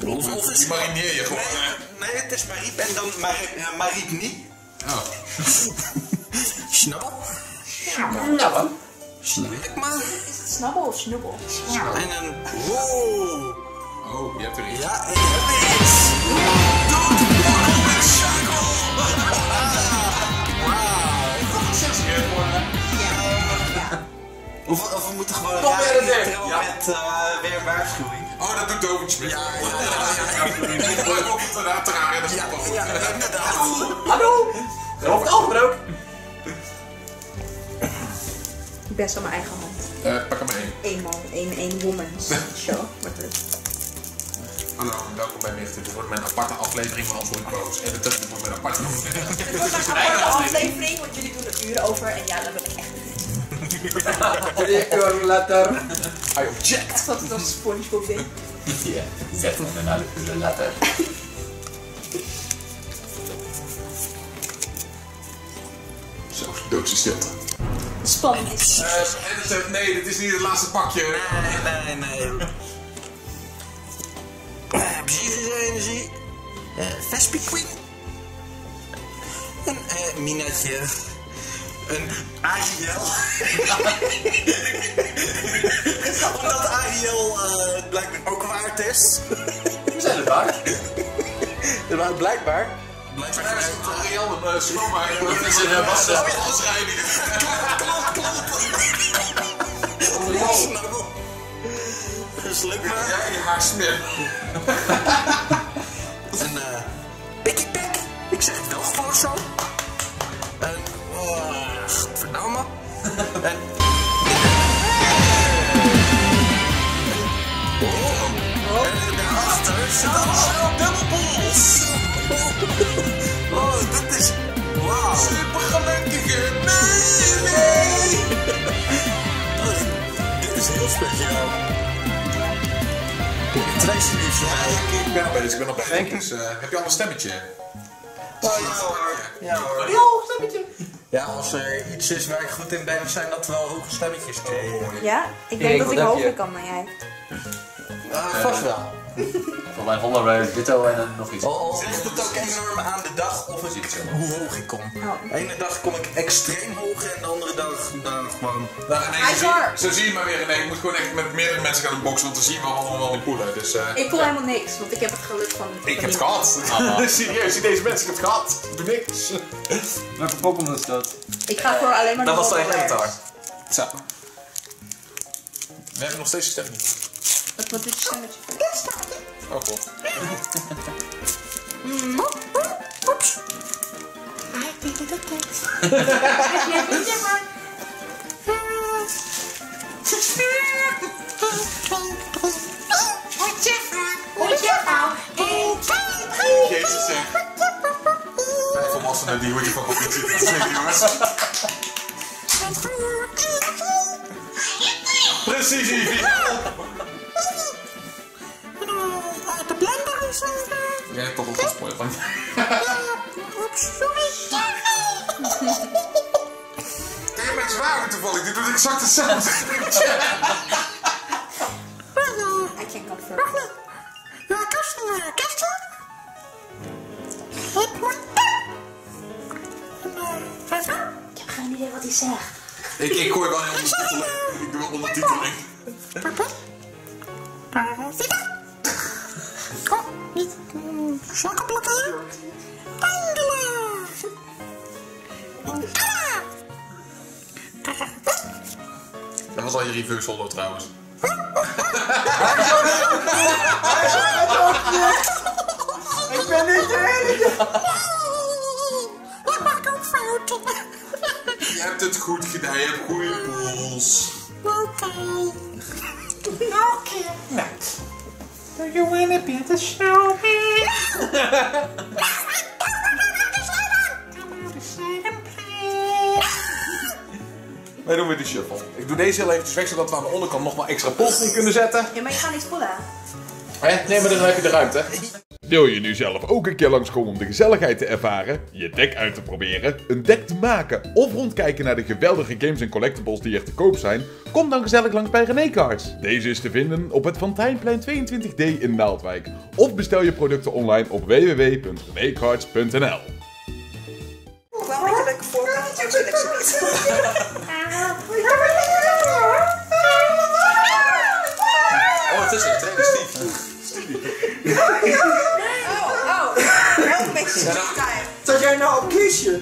Of, of is Die marineer je gewoon. Nee, nee, het is Mariep en dan Mariep, uh, Mariep niet. Oh. Snabbel? Snabbel? Snurk maar. Is het snabbel of snubbel? En een... Wow. Oh, je hebt er iets. Ja, ik heb er iets. Doe de borrel met Sjakel. Wauw. zes keer worden. Of, of we moeten gewoon Toch weer een ding. ja. met uh, weer een waarschuwing. Oh, dat doet Doventje met. Ja, ja, ja. Ik gebruik ook het inderdaad te raar. Dat is Ja, wel goed. ja, inderdaad. Hallo! Geloof het altijd ook. Best wel mijn eigen hand. Uh, pak er maar één. Eén man, één, één woman's show. wordt het. Hallo, welkom bij Micht. Dit wordt mijn aparte aflevering van Antwoord Boos. En het wordt mijn aparte aflevering. Het wordt een aparte aflevering, want jullie doen er uren over en ja, dat wil ik echt niet. Directeur letter. I object. Echt wat het als SpongeBob ding. Ja, zet hem dan uit de letter. Zo, doodse stilte. Spannend. Uh, editor, nee, dit is niet het laatste pakje. Nee, nee, nee. Psychische energie. Uh, Vespiquen. Een uh, Minetje. Een Ariel. Omdat Ariel uh, blijkbaar ook waard is. We zijn het waard. Blijkbaar. Blijkbaar. Blijkbaar is het Ariel een schoonmaker. Dat is een wasreiniger. Klopt, klopt, klopt. Dat is leuk, maar. Jij je haar smip. Een uh, pikkie pik. Ik zeg het wel gewoon zo. En, oh, verdamme. En, oh, en daarachter zit allemaal dubbelpols. Oh, dit is, wauw. Super gelukkige. Nee, nee. Oh, dit is heel speciaal. Trek ze liefst. Ik ben al bij, dus ik ben al bij. Dus, uh, heb je al een stemmetje? Oh, ja, ja hoor. Yo, stemmetje. Ja, als er iets is waar ik goed in ben, zijn dat wel hoge stemmetjes krijgen. Ja, ik denk Erik, dat wat ik heb hoger je? kan dan jij. Uh, vast wel. Voor mijn Honda Ditto en dan nog iets. Al, al ligt het ook enorm aan de dag of ik, hoe hoog ik kom. Oh. De ene dag kom ik extreem hoog en de andere dag nou, gewoon... Nou, nee, Hij zo, is zie, waar. zo zie je maar weer. Nee, ik moet gewoon echt met meerdere mensen gaan boksen, want dan zien we allemaal wel die poelen. Dus, uh, Ik voel helemaal niks, want ik heb het geluk van... ik van heb het niemand. gehad. Serieus, zie deze mensen, ik heb het gehad. Ik doe niks. Welke Pokémon is dat? Ik ga voor alleen maar Dat de was toch Bobble echt Bears. Zo. We hebben nog steeds een stem niet. Wat wordt dit stemmetje? Oh god. Oeps. Ah, ik weet niet dat het. Ja, weet je maar. Jezus zeg. Vijf volwassenen die hoort je van papier zitten te slikken, jongens. Precies, Ivy. De blender is er. Jij hebt toch al gespoord van. Oeps, sorry. Ken je mijn zwager toevallig? Die doet exact hetzelfde. Hallo. I can confirm. Ja, Karsten, Karsten. Ik moet... Ik heb geen idee wat hij zegt. Ik, ik gooi wel een ondertiteling. Ik doe wel ondertiteling. Papa. Parasita. Kom, niet. Chocoblokken. Pendula. Dat was al je reverse solo trouwens. Ik ben niet de enige. Ik maak ook fouten. Je hebt het goed gedaan, je hebt goede pols. Oké. Oké. Do you wanna be the show me? Wij doen weer de shuffle. Ik doe deze heel eventjes weg, zodat we aan de onderkant nog maar extra pols in kunnen zetten. Ja, maar je gaat niet voelen. Hè? Nee, maar dan heb je de ruimte. Wil je nu zelf ook een keer langskomen om de gezelligheid te ervaren, je deck uit te proberen, een deck te maken of rondkijken naar de geweldige games en collectibles die er te koop zijn? Kom dan gezellig langs bij René Cards. Deze is te vinden op het Van Tijnplein tweeëntwintig D in Naaldwijk. Of bestel je producten online op w w w punt renécards punt n l. Wel een beetje leuke voorkant, dat is ook zo Oh, het is een tweede Steve. Oh, oh. Wel een beetje sleep time. Zat jij nou op kiesje?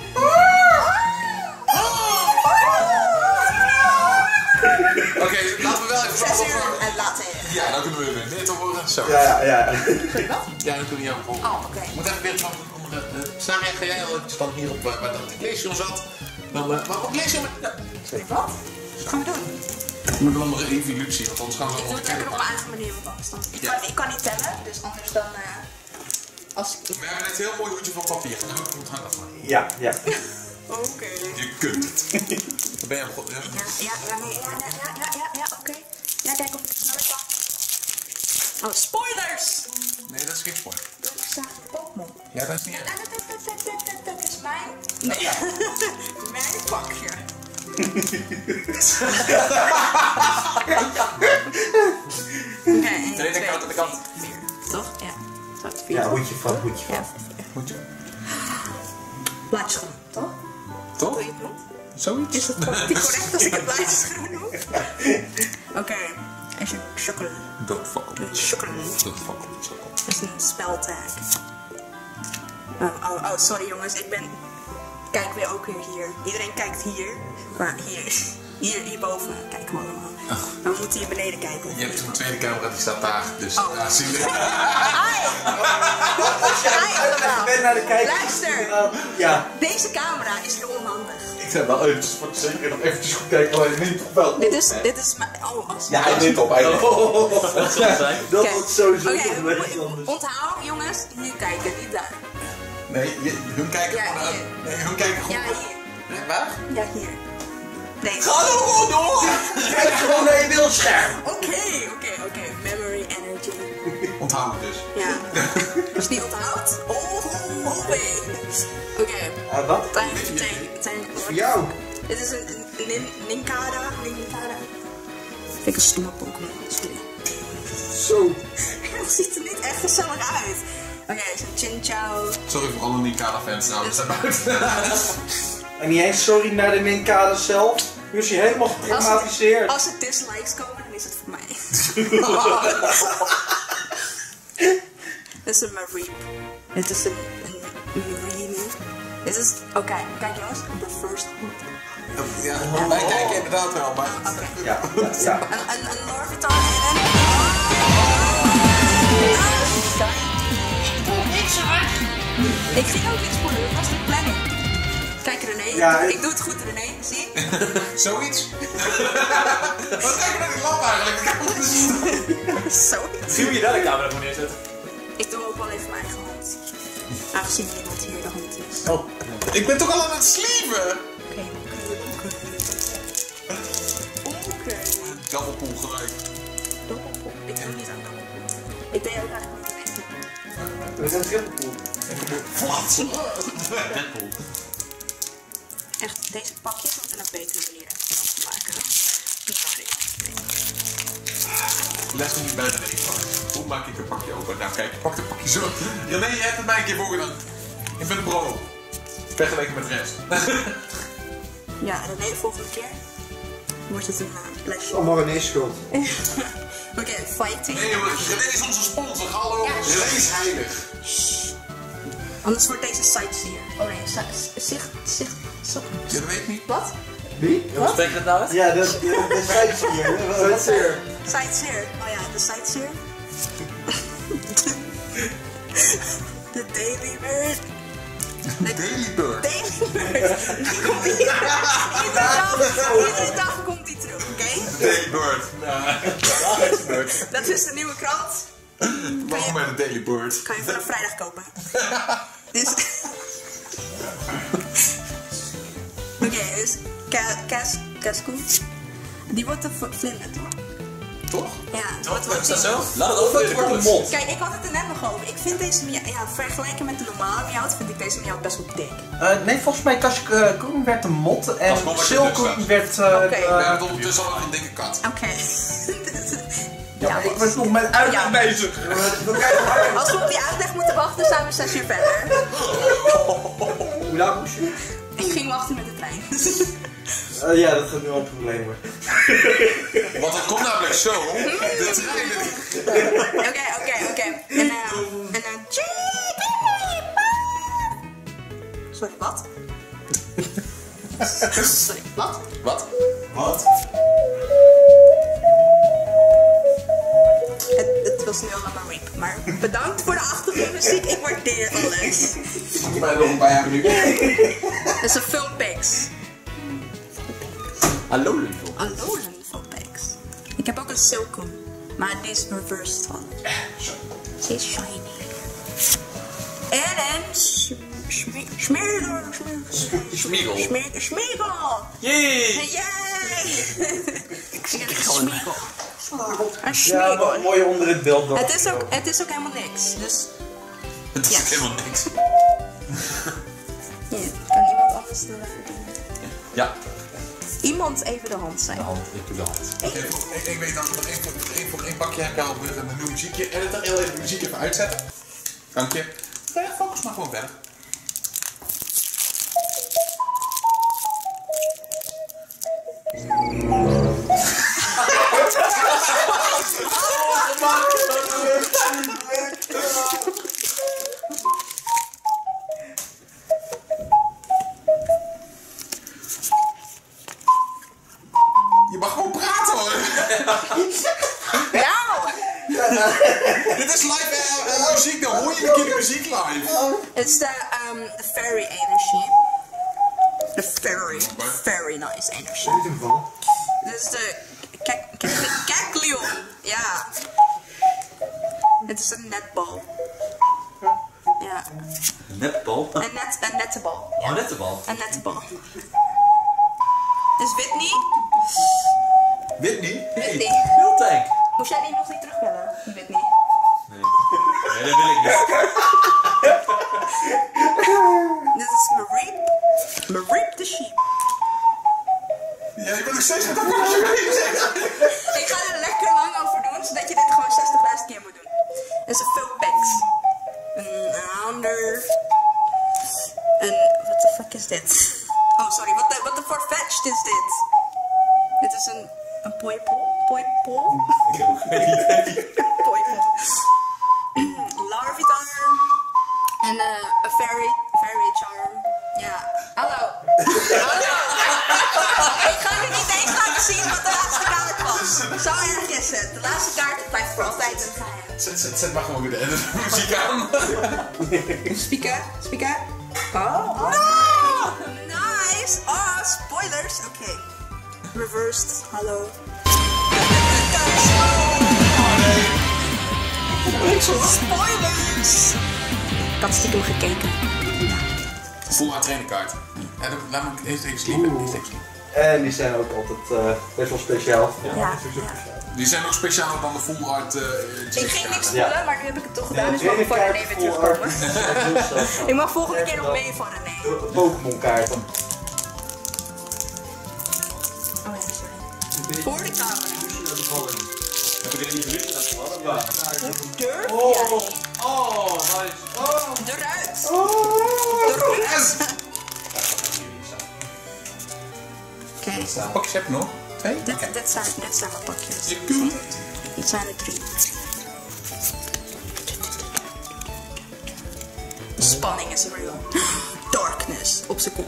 Oké, laten we wel even Zes uur over... en later. Ja, dan kunnen we weer meer te horen. Zo. Ja, ja, ja. Ja, dan kunnen we jou volgen. Oh, oké. Ik moet even weer van onder de... Uh, Samia, ga jij al eventjes dan hier op uh, waar dat Glaceon zat? Dan, uh, maar op Glaceon met... Ja. Wat? Wat gaan we doen? We moeten wel nog een evolutie, want anders gaan we Ik doe wel het lekker kijken. op mijn eigen manier, want anders dan... Ik, Ja. kan, ik kan niet tellen, dus anders dan... Uh, als ik... We hebben net een heel mooi hoedje van papier. Nou, ik moet gaan afvallen. Ja, ja. Oké. Je kunt het. Dan ben je aan god. Ja. Ja, ja, ja, nee, ja, ja, ja, ja, ja, ja oké. Ja, kijk of ik het sneller kan. Oh, spoilers! Nee, dat is geen spoiler. Dat is echt Pokémon. Ja, dat is niet Ja, erg. dat, dat, dat, dat, dat, dat is mijn... Nee. Mijn pakje. Oké, één, Nee, de twee, kant aan de kant. vier. Toch? Ja. Zo, vier. Ja, hoedje van, hoedje van. Ja. Moet je? Blaadjesgroen, toch? Toch? Doe je het niet? Zoiets? Is het niet correct als ik het blaadjesgroen doe? Oké, is een chocolade. Don't fuck Een chocolade. Don't fuck with chocolate. Dat is een speltag. Oh, oh, oh, sorry jongens, ik ben... Kijk weer ook weer hier. Iedereen kijkt hier. Maar hier, hier, hierboven kijken we allemaal. Maar we moeten hier beneden kijken. Je hebt een tweede camera, die staat daar. Dus Oh. daar zien we. Hi! Hi allemaal. Ben naar de kijker. Luister, Ja. deze camera is heel onhandig. Ik zei wel eventjes voor de zeker nog eventjes goed kijken, maar je neemt toch wel. Dit is, dit is mijn... Oh, als... Ja, hij neemt op eigenlijk. Dat zal het zijn. Dat Oké. wordt sowieso Oké, nog wel anders. onthoud jongens, hier kijken, niet daar. Nee, je, hun kijken Ja, gewoon hier. aan. Nee, hun kijken gewoon. Ja, hier. Nee, waar? Ja, hier. Deze. Ga er gewoon door! Kijk gewoon naar je beeldscherm. Oké, oké, oké. Memory energy. Onthoud het dus. Ja. Als je niet onthoudt. Oh, oh, oh, nee. Oké. Ah, wat? Het zijn, het zijn, het zijn, Voor jou. dit is een, een nin, Ninkada. Ninkada. Vind ik een stomme Pokémon. Sorry. Zo. Het ziet er niet echt gezellig uit. Oké, okay, zo'n Chinchou. Sorry voor alle Ninkada-fans trouwens daarbuiten. En niet eens sorry naar de Ninkada zelf. Nu is hij helemaal Als, getraumatiseerd. als er dislikes komen, dan is het voor mij. Dit is een Mareep. Dit is een, een, een Marine. Dit is... Oké, okay, kijk jongens. The first one. Ja, wij kijken inderdaad wel, maar... Oké. Ja, ja, ja. Een, een, een Larvitar en een... Ik ging ook niet spoelen, dat was de planning. Kijk René, Ja, ik, ik- ik doe het goed René, zie? Zoiets? Wat kijk je naar die lamp eigenlijk? Zoiets. Zie hoe je daar de camera voor neerzet. Ik doe ook wel even mijn eigen hand. Aangezien niemand hier de hand is. Oh, ik ben toch al aan het slieven? Oké, oké, oké. Oké. Double pool gelijk. Doppelpop. Ik doe niet aan doppelpop. Ik ben ook eigenlijk niet echt. We zijn trippelpoel. Deadpool. Echt, deze pakjes moeten op een betere manier maken. Sorry. Les me niet bij René. Hoe maak ik een pakje open? Nou kijk, ik pak het pakje zo. René, je hebt het mij een keer voorgedaan. Ik ben een pro. Vergeleken met de rest. Ja, René, de volgende keer wordt het een uh, lesje. Allemaal René's schuld. Oké, fighting. Nee jongen, René is onze sponsor. Hallo. Ja, René is heilig. Anders wordt deze sightseer. Oh nee, si- zicht, zicht, zicht. Je weet niet. Wat? Wie? Hoe spreek je dat nou uit? Ja, dat is de sightseer. Sightseer. Sightseer. Oh ja, de sightseer. De Daily Bird. De Daily Bird. Daily Bird. Die komt hier. Iedere dag, iedere dag komt die terug, oké? Daily Bird. Nou, Dat is de nieuwe krant. waarom bij de Daily Bird? Kan je vanaf vrijdag kopen. Dus... Oké, dus Ka- Kas- Kaskoen. Die wordt de v- vlinder toch? Toch? Ja, Wat wordt is dat die- zo? Laat het over. Het wordt een mot. Kijk, ik had het er net nog over. Ik vind deze miauw, ja, vergeleken met de normale miauw, vind ik deze miauw best wel dik. Uh, nee, volgens mij Kashkoen werd een mot en Kashkoen werd Silkoen dus werd... Uh, Oké. We hebben ondertussen al een dikke kat. Oké. ja, maar ik was nog met uitleg Ja. bezig. Als we op die uitleg moeten wachten, zijn we zes uur verder. Hoe laat moest je? Ik ging wachten met de trein. Uh, ja, dat gaat nu wel een probleem worden. Want het komt namelijk zo. De trein. Oké, oké, oké. En dan... En dan... Sorry, wat? Sorry, wat? Wat? Wat? Het, het was nu allemaal rape, maar bedankt voor de achtergrondmuziek. Ik waardeer alles. Ik ben nog een paar jaar minuten. Dat is een Vulpix. Hallo, Lundel. Hallo, een Vulpix. Ik heb ook een Silcoon, maar die is reversed van. Ze is shiny. En een Smeagol. Schmiegel. Smeagol. Smeagol. Yay! Yay! Ik zie een Smeagol. Een Ja, Smeagol. maar mooi onder het beeld. nog. Het is ook, het is ook helemaal niks, dus... Het is Ja. ook helemaal niks. Hier, kan iemand anders er even doen? Ja. Iemand even de hand zijn. De hand, ik doe de hand. Ik, ik, ik weet dan nog één voor één, voor één pakje heb ik al weer een nieuw muziekje. Editor, heel even de muziek even uitzetten. Dank je. Ja, focus maar gewoon verder. Je mag gewoon praten hoor. Nou! Dit is live eh, eh, muziek, dan hoor je een keer de muziek live. Het is de um, de fairy energie. De fairy. Very nice energie. Dit is de Kekleon. Ja. Het is een netbal. Ja. Netbal. Een, net, een nettebal. Oh, netbal. Een nettebal. Dus Whitney. Whitney? Whitney. Heel Moest jij die nog niet terugbellen? Whitney. Nee. Nee, dat wil ik niet. Dit is Mareep. Mareep the sheep. Ja, ik ben nog steeds met dat woordje bezig. Ik ga er lekker lang over doen, zodat je dit gewoon zestigduizend keer moet doen. Het is een Vulpix. Een ander. Een... What the fuck is dit? Oh, sorry. What the, what the farfetched is dit? Dit is een... Een poipol? Poipol? Ik heb ook geen idee. Poipol. Larvitar. En uh, een fairy. Fairy charm. Ja. Hallo. Hallo. Ik ga nu niet eens laten zien wat de laatste kaart was. Zo erg is het. De laatste kaart blijft voor altijd een geheim. Zet, zet, zet maar gewoon weer de editor muziek aan. Spieken, spieken. Oh, no! Nice! Oh, spoilers. Oké. Okay. Reversed. Hallo. Spoilers! Ik had stiekem gekeken. Full art trainingkaart. En dan laat me even even sliepen. Even sliepen. En die zijn ook altijd uh, best wel speciaal. Ja. ja. Die zijn ook specialer dan de full art uh, Ik ging niks Ja. voelen, maar nu heb ik het toch gedaan. Ja, Dus mag ik van kaart René weer voor terugkomen. Ik mag volgende keer nog mee van René. Pokémon kaarten. Oh ja, sorry. Voor de camera. Heb ik er niet gelukt aan het vallen? Durf Oh. jij Oh, nice. Oh. eruit? Oh. Eruit. Oké. Hoeveel pakjes heb je nog? Twee? Dit, dit, zijn, dit zijn mijn pakjes. Dit zijn er drie. De spanning is real. Darkness op zijn kop.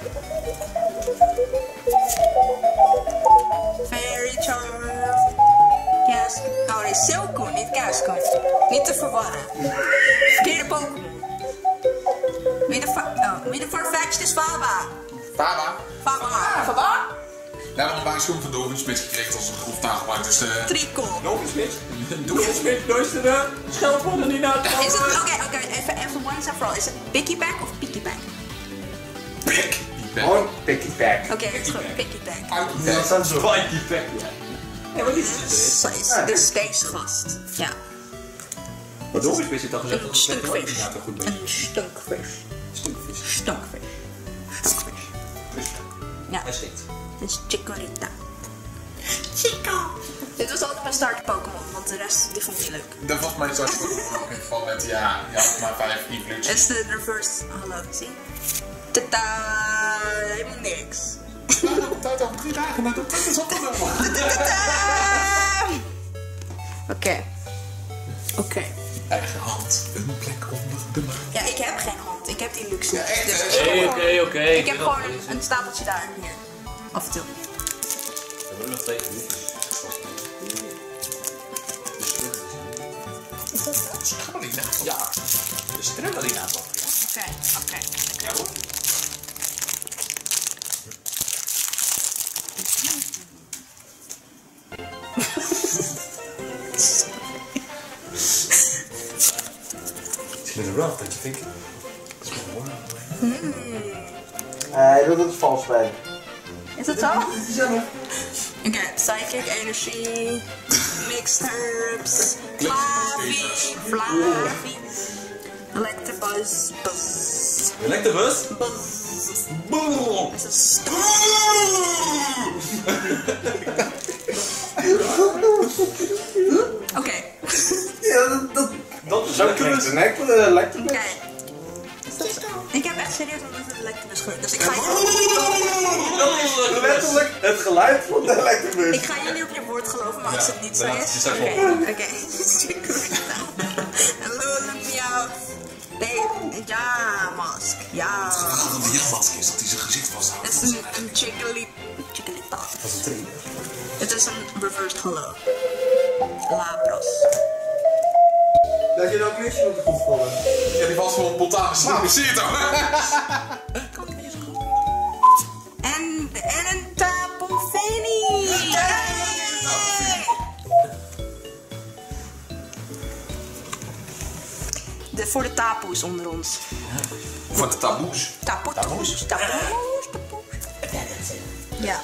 Fairy charm. Gas. Oh nee, Silcoon, niet Gascoon. Niet te verwarren. Verkeerde Pokémon. Wie de, oh, wie de Farfetch'd is Faba. Faba. Faba. Faba? We hebben een waarschuwing van Dovinsmith gekregen als een grof taalgebruik. Dus uh, Trico. Dovinsmith. Dovinsmith, nooit de scheldwoorden die naar het Is het, oké, oké, even, even once and for all. Is het Piggyback of Piggyback? pik. Die pen. Gewoon picky pack. Oké, het is gewoon Piggyback. Uit die Dat pen. zijn zo. Spiky pack, ja. Ja, maar niet Size. Dus deze gast. Ja. Wat doe je? Is het al gezegd Een dat het stuk met vis. ja, toch goed bezig. Een stunkvis. Stukvis. Stunkvis. Stunkvis. Ja. Hij stinkt. Dit is Chikorita. Chico! Dit was altijd mijn start Pokémon, want de rest die vond ik niet leuk. Dat was mijn soort van ook in geval met, ja, je had maar vijf Het evoluties. is de reverse. Hallo, zie? Tata! Helemaal niks. Ja, dat komt uit over drie dagen, maar dat is op de Oké. Oké. eigen hand, een plek onder de maan. Ja, ik heb geen hand. Ik heb die luxe niet. echt, Dus hè? ik heb Oké, gewoon- oké, oké. Ik heb gewoon een, een stapeltje daar hier. Af en toe. We hebben nog twee uur. Is dat zo? Schabelina. Ja. De strummelina toch? Oké, oké. Ja hoor. Met een rough, dat je vindt. Nee, dat is vals bij. Is dat zo? Oké, psychic energie, mixed herbs, Flavi, Flavi, Electabuzz, buzz, Electabuzz? buzz. Boom! Is een st- Oké, Ja, dat, dat, Dat is zou kunnen zijn. Ik vind het lekker. oké. Is dat zo? Ik heb echt serieus nog nooit een Electabuzz gehoord, dus ik ga, Letterlijk het geluid van de ik Electabuzz. ga jullie op je woord geloven, maar als het niet zo laat is. het je straks Oké, horen. oké. Hallo, Lumia. Nee, ja, mask. Ja. van de jachtmask is dat hij zijn gezicht vasthoudt. Het is een, een chickly, chickalita. Dat is een trainer. Het is een reversed hollow. Lapras. Dat je ook niks op de grond vallen. Ja, die was gewoon spontaan slapen. Zie je het dan? En, en een Tapu Fini. De, voor de tapoes onder ons. Voor de taboes. Tapoes. Tapoes. Tapoes. Ja.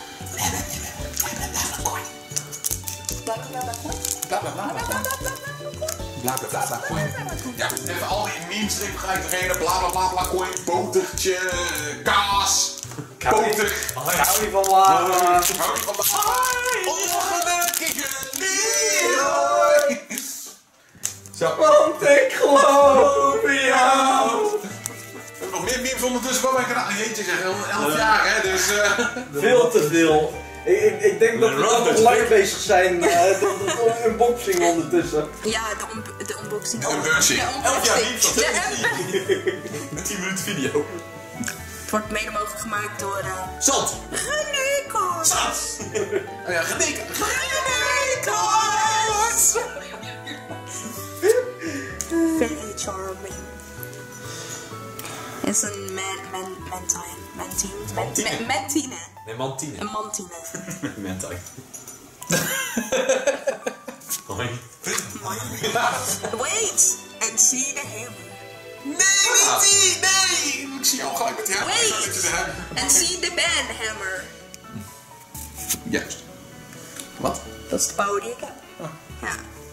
Bla bla bla bla bla. Bla bla bla bla coin. Ja, even al die memes erin ga ik degene. Bla bla bla bla coin. Botertje. Kaas. Boter. Ik hou niet van lava. Hou je van de ongelukkige Leroy. Zo. Want ik geloof in jou. We hebben nog meer memes ondertussen van mijn kanaal. Jeetje zeg, elf jaar hè, dus... eh Veel te veel. Ik, ik, ik denk dat we nog langer bezig zijn uh, dan de unboxing ondertussen. Ja, de, on de unboxing. De unboxing. De Elf jaar unboxing. niet, De un- tien minuten video. Het wordt mede mogelijk gemaakt door... Uh, Zand! Genekos. Oh ja, genikken. Genekos. Very charming. Het is een man, man, mantine. Mantine. Mantine. Man- Mantine. Nee, mantine. Een mantine. Mentai. Hoi. Wait and see the hammer. Nee, niet die! Nee! Ik zie jou gelijk met die hammer. Wait. Zo dat je de hammer- And see the band hammer. Juist. Wat? Dat is de power die ik heb. Ja.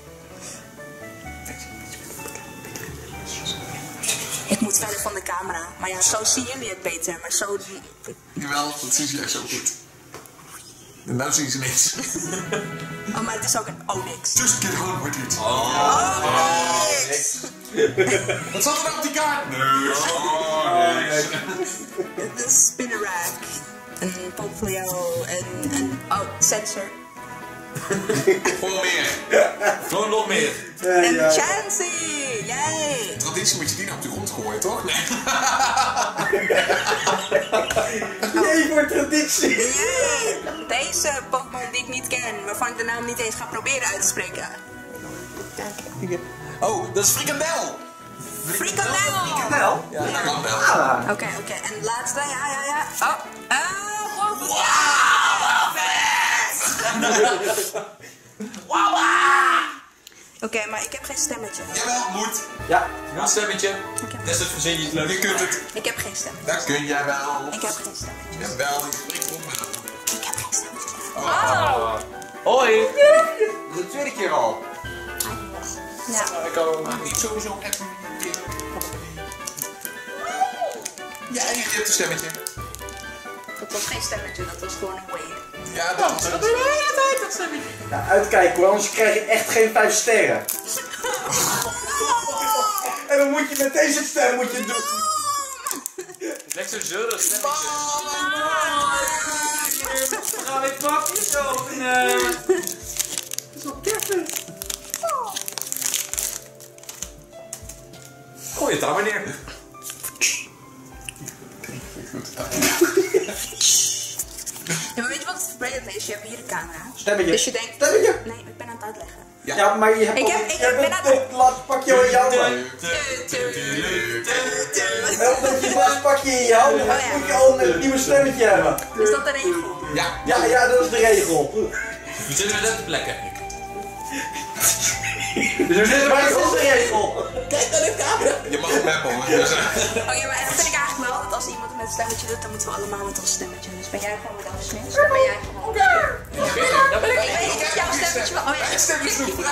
Ik moet verder van de camera. Maar ja, zo zien jullie het beter. Maar zo... Jawel, dat zien ze echt zo goed. En nou zien ze niks. Oh, maar het is ook een Onyx. Just get on with it. Onyx! Wat zat er nou op die kaart? Nee. Oh, nee. Een Spinnerack. Een Poplio. En een... Oh, Sensor. Gewoon meer. Gewoon nog meer. En Chansey! Yay! Traditie moet je die nou op de grond gooien, toch? Nee. Jee, voor traditie. Yay! Deze Pokémon die ik niet ken, waarvan ik de naam niet eens ga proberen uit te spreken. Oh, dat is frikandel. Frikandel! Wel? Ja, dat kan wel. Oké, oké. En de laatste, ja, ja, ja. Oh, ah, wow, wow. Oké, maar ik heb geen stemmetje. Jawel, moet. Ja. Een stemmetje. Dat is het verzin je het leuk. Je kunt het. Ik heb geen stemmetje. Dat kun jij wel. Ik heb geen stemmetje. Jawel, ik spreek op met hem. Ik heb geen stemmetje. Oh. Hoi! Dat is de tweede keer al. Ja. Nou, ik kan maar niet sowieso even een keer. Ja, je hebt een stemmetje. Dat was geen stemmetje, dat was gewoon een wave. Ja, dat is het. Ja, uitkijken hoor, anders krijg je echt geen vijf sterren. En dan moet je met deze stem moet je het doen. Leg zo'n zeurig stemmetje. Ga weer pakjes openen. Dat is wel Kevin. Gooi het daar maar neer. Ja, maar weet je wat het vervelend is? Je hebt hier de camera. Stemmetje. Dus je denkt... Stemmetje. Nee, ik ben aan het uitleggen. Ja. Ja, maar je hebt Ik al- heb- ik je heb- hebt ben een aan- dit laatste pakje in je handen. En omdat je het laatste pakje in je handen hebt, Oh ja. moet je al een nieuwe stemmetje hebben. Is dat de regel? Ja, Ja, ja, dat is de regel. We zitten net te plekken. Dus we zitten bij de regel. kijk naar de camera. Je mag het meppen hoor. Dus, uh, Oh ja, maar dat vind ik eigenlijk wel, dat als iemand met een stemmetje doet, dan moeten we allemaal met ons stemmetje. Dus ben jij gewoon met Elvis Smith, dan ben jij gewoon... Dan ben ik Ik weet, ik heb jouw stemmetje wel. Oh ja, Mijn stem is nog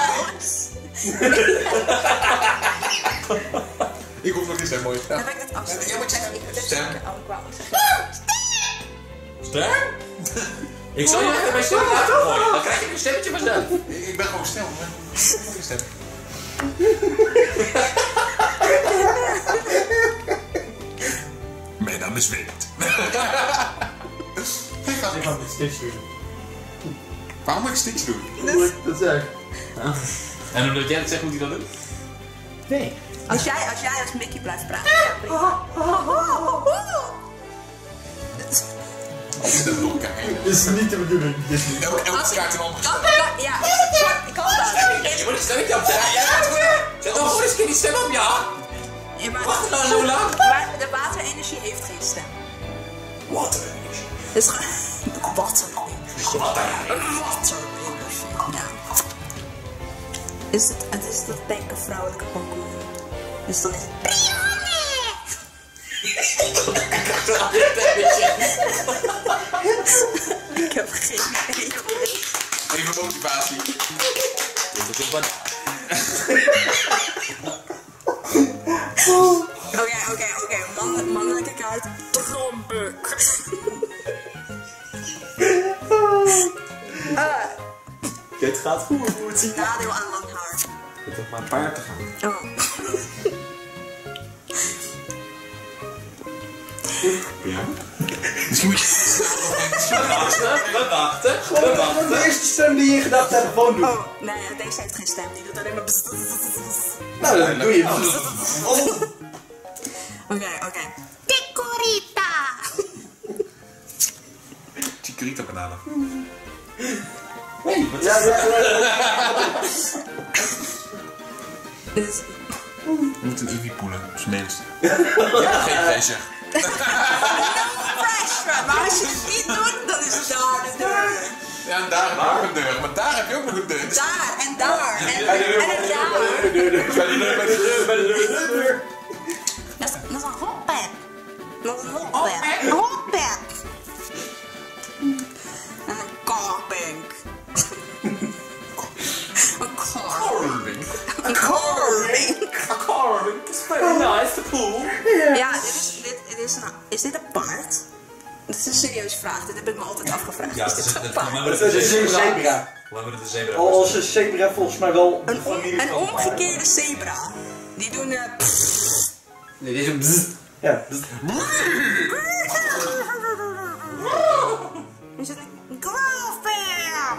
Ik hoef nog niet zo mooi. Dan ben ik het afstemmen. Jij moet zeggen, Ik moet stem. zeggen, oh, ik wou ook zeggen. Stem? Ik zal je even mijn stem laten gooien. Dan krijg je een stemmetje vanzelf. Ik ik ben gewoon stil. Ik ben gewoon stil. Mijn naam is Wind. Ik ga dit steeds doen. Waarom moet ik Stitch doen? Dat zeg. En omdat jij het zegt, moet hij dat doen? Nee. Als jij, als jij als Mickey blijft praten, ja, prima. Of is dat nog kijken? Dit is niet de bedoeling. Dit is niet. Elke elke Als ik- kaart een andere Kan, stem. kan, ja, ik kan dat. Je moet die stemmetje opzetten. Zet dan gewoon eens een keer die stem op, ja? Ja, maar, Wacht nou zo lang. maar de waterenergie heeft geen stem. Water. Dus gewoon... Waterenergie. Waterenergie, ja. Is het, het is dat denk ik een vrouwelijke Pokémon. Dus dan is het... Ik heb geen idee. Even motivatie. Oké, oké, oké. Man, mannelijke kaart. Trombuk. Ah, Dit gaat goed. nadeel aan lang haar. Het is maar een paar te gaan. Oh. Ja. Misschien moet je... We wachten, we wachten, we Gewoon wachten. de eerste stem die je gedacht hebt, gewoon doen. Oh, nee, ja, deze heeft geen stem. Die doet alleen maar... bzz, bzz, bzz, bzz. Nou, dan doe je het. Oké, oké. Decorita! Chikorita bananen. Ja, ja, ja. Dit is... Je moet een Eevee poelen, als mens. Je hebt geen pleasure. Pressure! Maar als je het niet doet, dan is het daar de deur. Ja, en daar heb je ook een deur, maar daar heb je ook nog een deur. Dus Daar en daar. En, en, en daar. bij de deur, bij de deur, bij de deur. Dat is, dat is een hotpad. Dat is een hotpad. Een hotpad. En een carbank. Een carbank. Een carbank. Carving, it's very nice, the pool. Ja, dit is, dit, dit is, een, is dit een paard? Dat is een serieuze vraag. Dit heb ik me altijd afgevraagd. Ja, is het is dit het. een Maar paard? we Dat is een zebra. hebben het een zebra. Al is een zebra volgens mij wel Een, om, familie een van omgekeerde zebra. Die doen... Uh, Nee, dit is een bzz. Ja. is het een growlbear?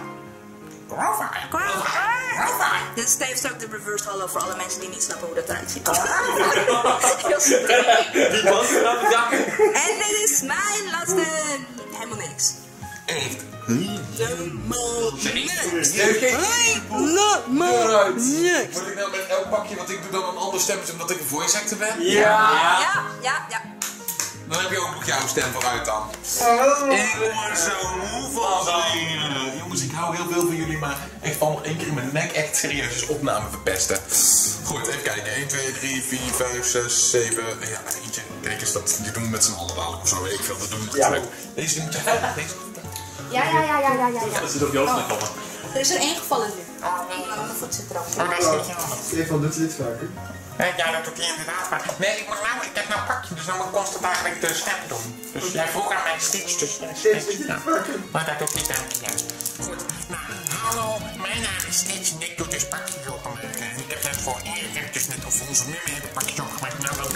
Growlbear. Dit is tevens ook de reverse hollow voor alle mensen die niet snappen hoe dat eruit ziet. Heel simpel. Die man gaat op het dak. En dit is mijn laatste... Helemaal niks. Echt. Helemaal niks. Helemaal niks. Moet ik nou met elk pakje wat ik doe dan een ander stemmetje omdat ik een voice actor ben? Ja. Ja, ja, ja. Dan heb je ook nog jouw stem vooruit dan. Ik word zo moe van zingen. Jongens, ik hou heel veel van jullie, maar ik val nog één keer in mijn nek echt serieus dus opname verpesten. Goed, even kijken. één, twee, drie, vier, vijf, zes, zeven. Ja, eentje. Kijk eens, dat, die doen we met z'n allen dadelijk of zo. Weet ik veel, dat doen we Ja. leuk. Deze moet je... Deze. Ja, ja, ja, ja, ja, ja. ja. Dat zit op Joost naar komen. Er is er één gevallen nu. Oh nee. Oh, mijn voet zit eraf. Oh, dat is niet jammer. Stefan, doet ze dit vaker? Ja, dat doet hij inderdaad. Maar nee, ik, moet nou, ik heb nou een pakje, dus dan moet ik constant eigenlijk de stem doen. Dus jij vroeg aan mij Stitch, dus Stitch. Ja. Maar dat doet niet elke keer. Goed, nou, hallo, mijn naam is Stitch en ik doe dus pakjes opmaken. En ik heb net voor Erik, dus net over onze nummer heb ik pakjes opgemaakt. Nou, dan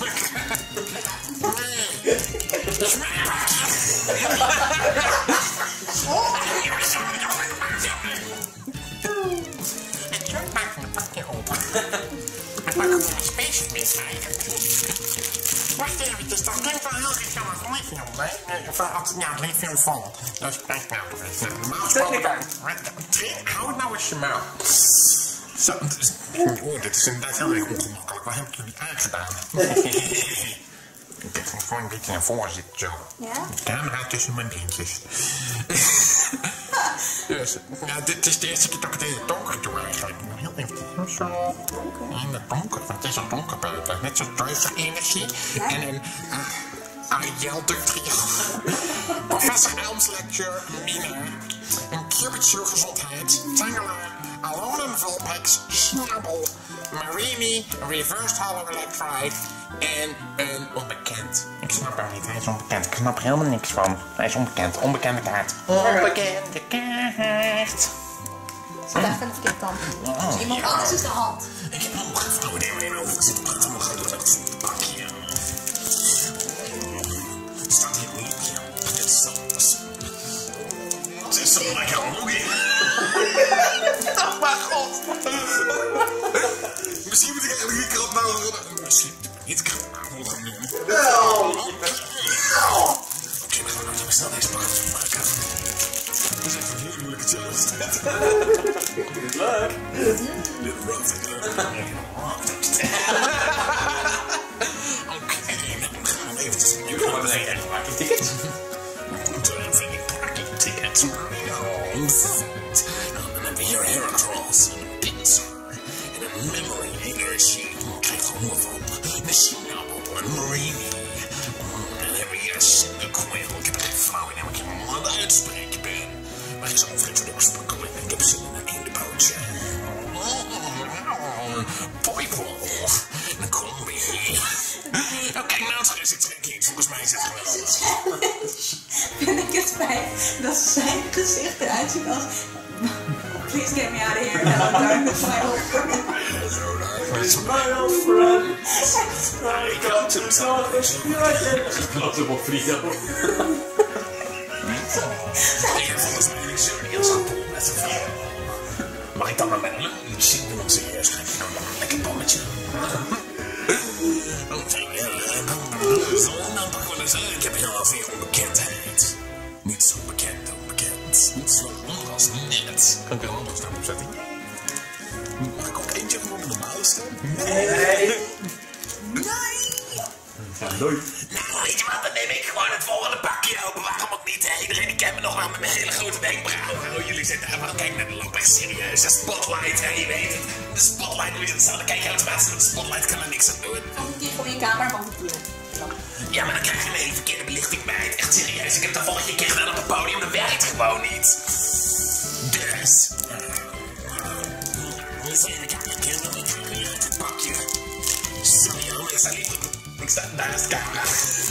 nee, dat is mijn pakje. En zo maak ik een pakje open. Ik maak ook een space misrijden. Wacht even, dus dat klinkt wel heel erg jammer van Liefjong, hè? Ja, Liefjong vol. Dat spreekt nou toch eens. Normaal gesproken... Hou het nou eens je mouw. Zo, oh, dit is inderdaad heel erg ongemakkelijk. Wat heb ik jullie aangedaan? Ik heb gewoon een beetje naar voren zitten, zo. Ja? De camera tussen mijn beentjes. Dus, ja, dit is de eerste keer dat ik het hele donker doe eigenlijk. Heel even zo. In het donker, want het is al donker buiten. Net zo'n Tracer energie. Ja? En een uh, Ariel Ductriel. Professor Elms Lecture, Mina. Een Curvature Gezondheid. Tangela. Alolan Vulpix. Schnabel. Marini. Reversed Hollow Electride. En een onbekend. Ik snap hem niet, hij is onbekend. Ik snap er helemaal niks van. Hij is onbekend. Onbekende kaart. Onbekende kaart. Zit even een verkeerd kant. Oh, Dus iemand ja. anders is de hand. Ik heb nog geen flauw idee waarin over zit. Ik ga het allemaal gaan doen. Het pakje. Het staat hier niet. Dit is zo. Het is zo lekker login. Oh mijn god. Misschien moet ik eigenlijk die krant nou worden. Misschien niet krant nou worden. Oké, maar gaan we nou snel deze pakjes maken. Dat is echt een hele moeilijke challenge. Dit is leuk. Dit is rough. Oké, dan gaan we eventjes een nieuwe Wat denk je? Maak je tickets? Dan vind ik parking tickets. Dan hebben we hier Heracross, een Pinsir en een Memory Energy. Ik krijg er honger van. Een Schnabel, een Marini. En dan hebben we hier Cyndaquil. Ik heb er geen flauw in, maar ik helemaal aan het uitspreken ben. Maar ik zal Frits ook sprokkelen. Ik heb zin in een eendenboutje. Poipol. Een Combi. Oké, nou is het tricky. Volgens mij is het geweldig. Vind ik het fijn dat zijn gezicht eruit ziet als... Please get me out of here. No, darkness, my old friend. My old friend. I come to talk with you. Klopt op op Frida. Ik heb volgens mij een serieus appel met een vrouw. Mag ik dan maar met een lunch zien? Dan serieus krijg je dan een lekker bommetje. Ik heb heel veel onbekendheid. Niet zo bekend, onbekend. Niet zo onder als net. Kan ik er een andere stem op zetten? Mag ik ook eentje gewoon een normale stem? Nee. Nee! Ja, leuk. Nou, weet je wat, dan neem ik gewoon het volgende pakje open. Waarom ook niet? Hè? Iedereen kent me nog wel met mijn hele grote wenkbrauwen. Oh, jullie zitten even kijken naar de lamp, echt serieus. De spotlight, hè, je weet het. De spotlight moet je het stellen. Kijk, automatisch met de spotlight kan er niks aan doen. Dan moet je gewoon in je kamer van de Ja, maar dan krijg je een hele verkeerde belichting bij het. Echt serieus, ik heb de vorige keer gedaan op het podium, dat werkt gewoon niet. Dus... Dus even kijken, ik heb hier het pakje. Sorry, ik sta niet... Ik sta... Daar is de camera.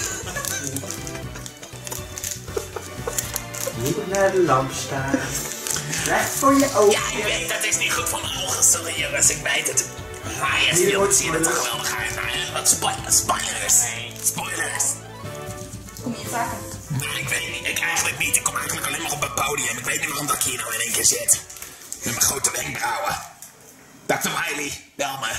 Niet naar de lamp staan. Recht voor je ogen. Ja, je weet, dat is niet goed voor mijn ogen, sorry jongens, ik weet het. Maar je speelt, zie je het er geweldig uit. Nou, wat spoilers, spoilers, spoilers. Kom je vaker? Nou, ik weet niet, ik eigenlijk niet. Ik kom eigenlijk alleen maar op het podium. Ik weet niet waarom dat ik hier nou in één keer zit. Met mijn grote wenkbrauwen. dokter Wiley, bel me.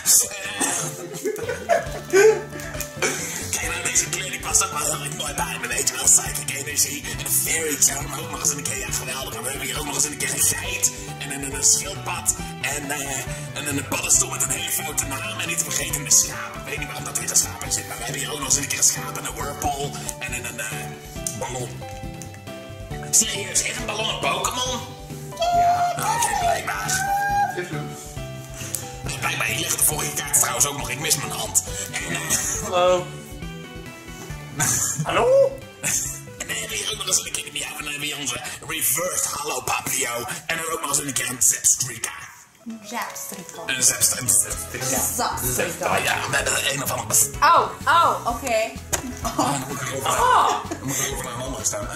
Kijk, nou, deze kleding past ook wel heel erg mooi bij me. Weet je wel, psychic energie. En een fairy charm ook nog eens een keer. Ja, geweldig. En we hebben hier ook nog eens een keer een geit. En een, een, een schildpad. En, uh, en een paddenstoel met een hele foute naam. En niet te vergeten een schaap. Ik weet niet waarom dat weer een schaap in zit. Maar we hebben hier ook nog eens een keer een schaap en een whirlpool. En een, een uh, ballon. Serieus, is een ballon een Pokémon? Ja. Oké, okay, blijkbaar. Even. Blijkbaar, hier ligt de vorige kaart trouwens ook nog. Ik mis mijn hand. En, uh, Hallo. Hallo? En dan hebben we hier ook nog eens een keer ja, dan hebben we hier onze reversed Hallo Papillon. En dan ook nog eens een keer een Zapstrika. Zapstrika. Een Zapstrika. Zapstrika. Ja, we hebben er een of andere best. Oh, oh, oké. Okay. Oh, dan moet ik over, oh. dan moet ik over naar een andere staan.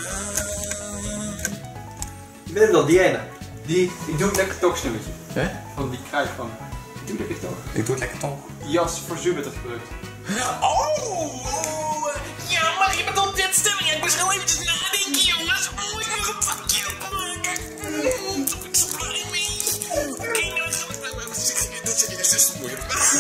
Ik ben wel die ene. Die, ik doe het lekker toch stemmetje. Hè? Van die kruid van. Ik doe het lekker toch. Ik doe het lekker toch. Die jas voor Zubert gebruikt. Oh, oh, ja, maar je bedoelt dit stemming. Ik moest gewoon eventjes nadenken, jongens. Oh, ik moet een pakje opmaken. Mm, doe ik zo blij mee. Oké, nou gaan we... Dit is dus moeilijk.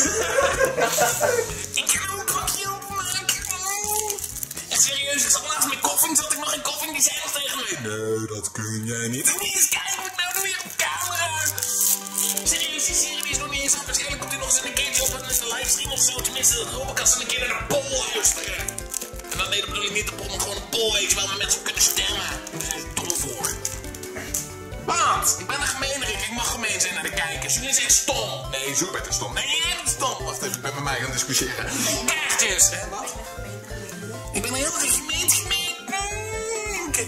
Ik ga een pakje opmaken. Echt serieus, ik zat naast mijn koffing. Zat ik nog in koffing? Die zei nog tegen mij. Nee, dat kun jij niet. En eens kijken wat ik nou doe hier op camera. Serieus, die serie is nog niet eens af. Waarschijnlijk komt u nog eens een keertje op een livestream of zo. Tenminste, dan hoop ik als ze een keer naar de poll luisteren. En dan nee, dat bedoel ik niet de poll, maar gewoon een poll, weet je wel, waar mensen op kunnen stemmen. Daar zijn ze dom voor. Want, ik ben een gemeenerik, ik mag gemeen zijn naar de kijkers. Jullie zijn stom. Nee, Zubert is stom. Nee, jij bent stom. Wacht even, ik ben met mij gaan discussiëren. Kaartjes. Hè, wat? Ik ben een heel erg gemeend gemeen. Mm, oké.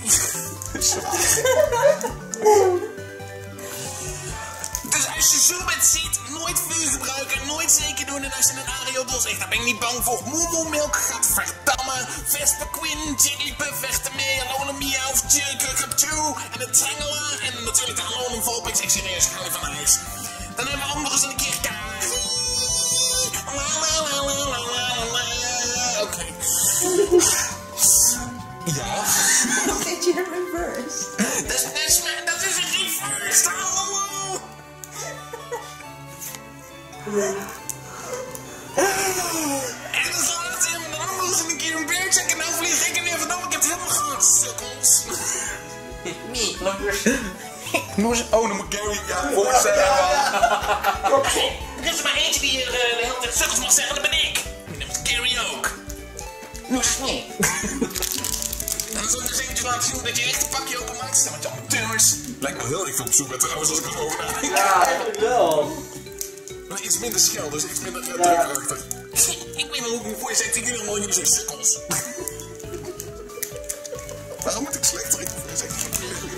Dus als je Zubert ziet, nooit vuur gebruiken, nooit zeker doen. En als je een Ariel zegt, daar ben ik niet bang voor. Moemoe Milk gaat verdammen. Vesper Queen, Jigglypuff, vechten mee. Alone Meow, Jiggle en het Tangela. En natuurlijk de Alone Volpix. Ik serieus, ik ga niet van ijs. Dan hebben we ook nog eens een keer Kari. Oké. Ja. Zit je in reverse? Dat is, dat is, dat is een reverse. Hallo. En dan slaat hij hem en dan nog eens een keer een beercheck en dan vlieg ik er weer vanaf. Ik heb het helemaal gehad, sukkels. Nee, Noes. Oh, dan moet Gary ja, voorstellen. Er is er maar eentje die hier uh, de hele tijd sukkels mag zeggen, dat ben ik. En dat moet Gary ook. Noes, nee. En dan zal ik dus eventjes laten zien dat je echt een pakje openmaakt. Staan met je amateurs. Lijkt wel heel erg veel op zoek met trouwens als ik erover nadenk. Ja, eigenlijk wel. Maar iets minder schel, dus iets minder uh, druk erachter. Ik weet nog hoe ik me voor je zegt, ik wil nog niet zo'n sukkels. Waarom moet ik slecht drinken voor je zegt?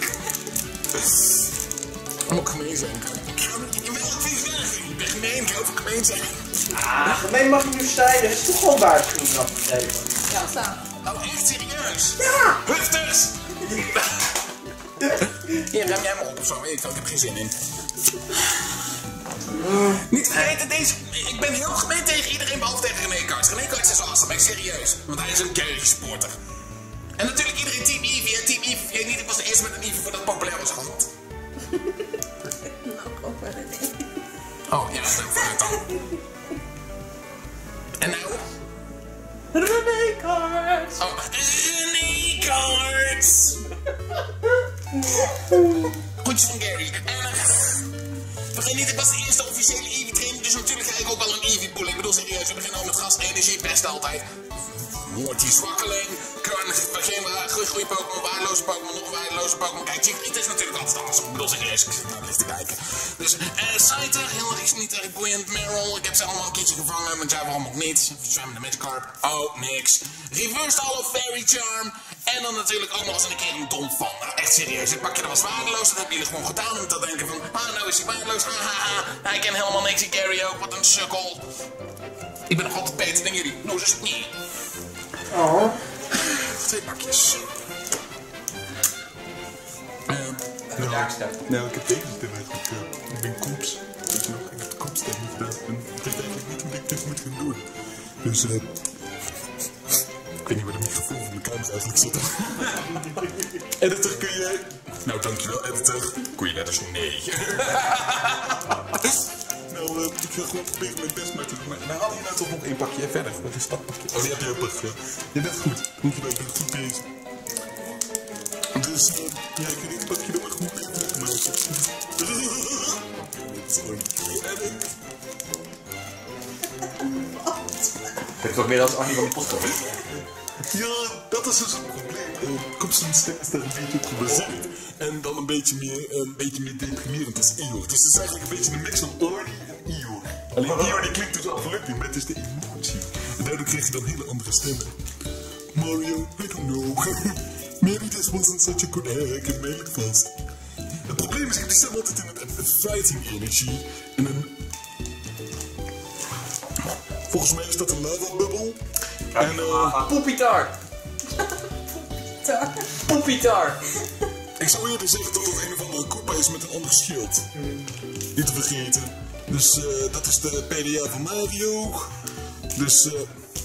Dan moet ik gemeen zijn. Ik ga niet, je wil ook niet zeggen. Ik ben gemeen, ik ga over gemeen zijn. Ah, gemeen mag je nu zijn, dat is toch gewoon waarschuwing afgegeven. Ja, staan. Oh, echt serieus? Ja! Hufters! Hier, ruim jij maar op of zo, weet ik wel, ik heb geen zin in. Niet vergeten, deze, ik ben heel gemeen tegen iedereen behalve tegen René Karts. René Karts is awesome, echt serieus. Want hij is een Gary supporter. En natuurlijk iedereen Team Eevee. En Team Eevee, vergeet niet, ik was de eerste met een Eevee voordat het populair was gehad. Nou, ook wel een ding. Oh, ja, dat voor het dan. En nou? René Karts! Oh, René Karts! Goedjes van Gary. En uh, vergeet niet, ik was de eerste officiële Eevee trainer, dus natuurlijk ga ik ook wel een Eevee pool. Ik bedoel serieus, we beginnen al met gas, energie, best altijd. Morty zwakkeling, kan geen goede Pokémon, waardeloze Pokémon, nog een waardeloze Pokémon. Kijk, Jigglypuff is natuurlijk altijd anders. Ik bedoel serieus, ik zit naar licht te kijken. Dus, eh, uh, Scyther, heel erg niet erg boeiend. Meryl, ik heb ze allemaal een keertje gevangen, want ja, waarom ook niet? Zwemmende Magikarp, oh, niks. Reversed Hollow Fairy Charm. En dan natuurlijk ook nog eens een keer een dom van. Nou, echt serieus, dit pakje dat was waardeloos, dat hebben jullie gewoon gedaan om te denken van, ah, nou is hij waardeloos, hahaha. Hij kent helemaal niks, die Gary ook, wat een sukkel. Ik ben nog altijd beter dan jullie. Nou, dus niet. Oh. Twee pakjes. Uh, Nou, nou, ik heb deze stem eigenlijk. Uh, ik ben kops. Weet je nog, ik heb de kopstem gedaan. En ik weet eigenlijk niet hoe ik dit moet gaan doen. Dus, eh. Uh, ik weet niet waar de microfoon van de camera eigenlijk zit. Editor, kun jij? Nou, dankjewel, editor. Kon je net als nee. Nou, uh, ik ga gewoon proberen mijn best maar te doen. Maar nou, haal je nou toch nog één pakje verder. Wat is dat pakje? Oh, die heb je ook nog. Je bent goed. Moet je wel, ik ben goed bezig. Dus, uh, ja, ik kan dit pakje nog goed maken. Het is toch meer als Annie van de podcast. Ja, dat is dus een probleem. Uh, Kopsens stem is daar een beetje op gebaseerd. En dan een beetje meer, een beetje meer deprimerend als Eeyore. Dus het is eigenlijk een beetje een mix van Orly en Eeyore. Alleen Eeyore die klinkt dus afgelukt, maar het is de emotie. En daardoor krijg je dan hele andere stemmen. Mario, I don't know. Maybe this wasn't such a good hair, I can make it fast. Het probleem is, ik stem altijd in een, een fighting energy. En een... Volgens mij is dat een lava bubble. En uh... Poepietar. Poepietar. Ik zou eerder zeggen dat dat een of andere Koopa is met een ander schild. Niet te vergeten. Dus uh, dat is de P D A van Mario. Dus uh,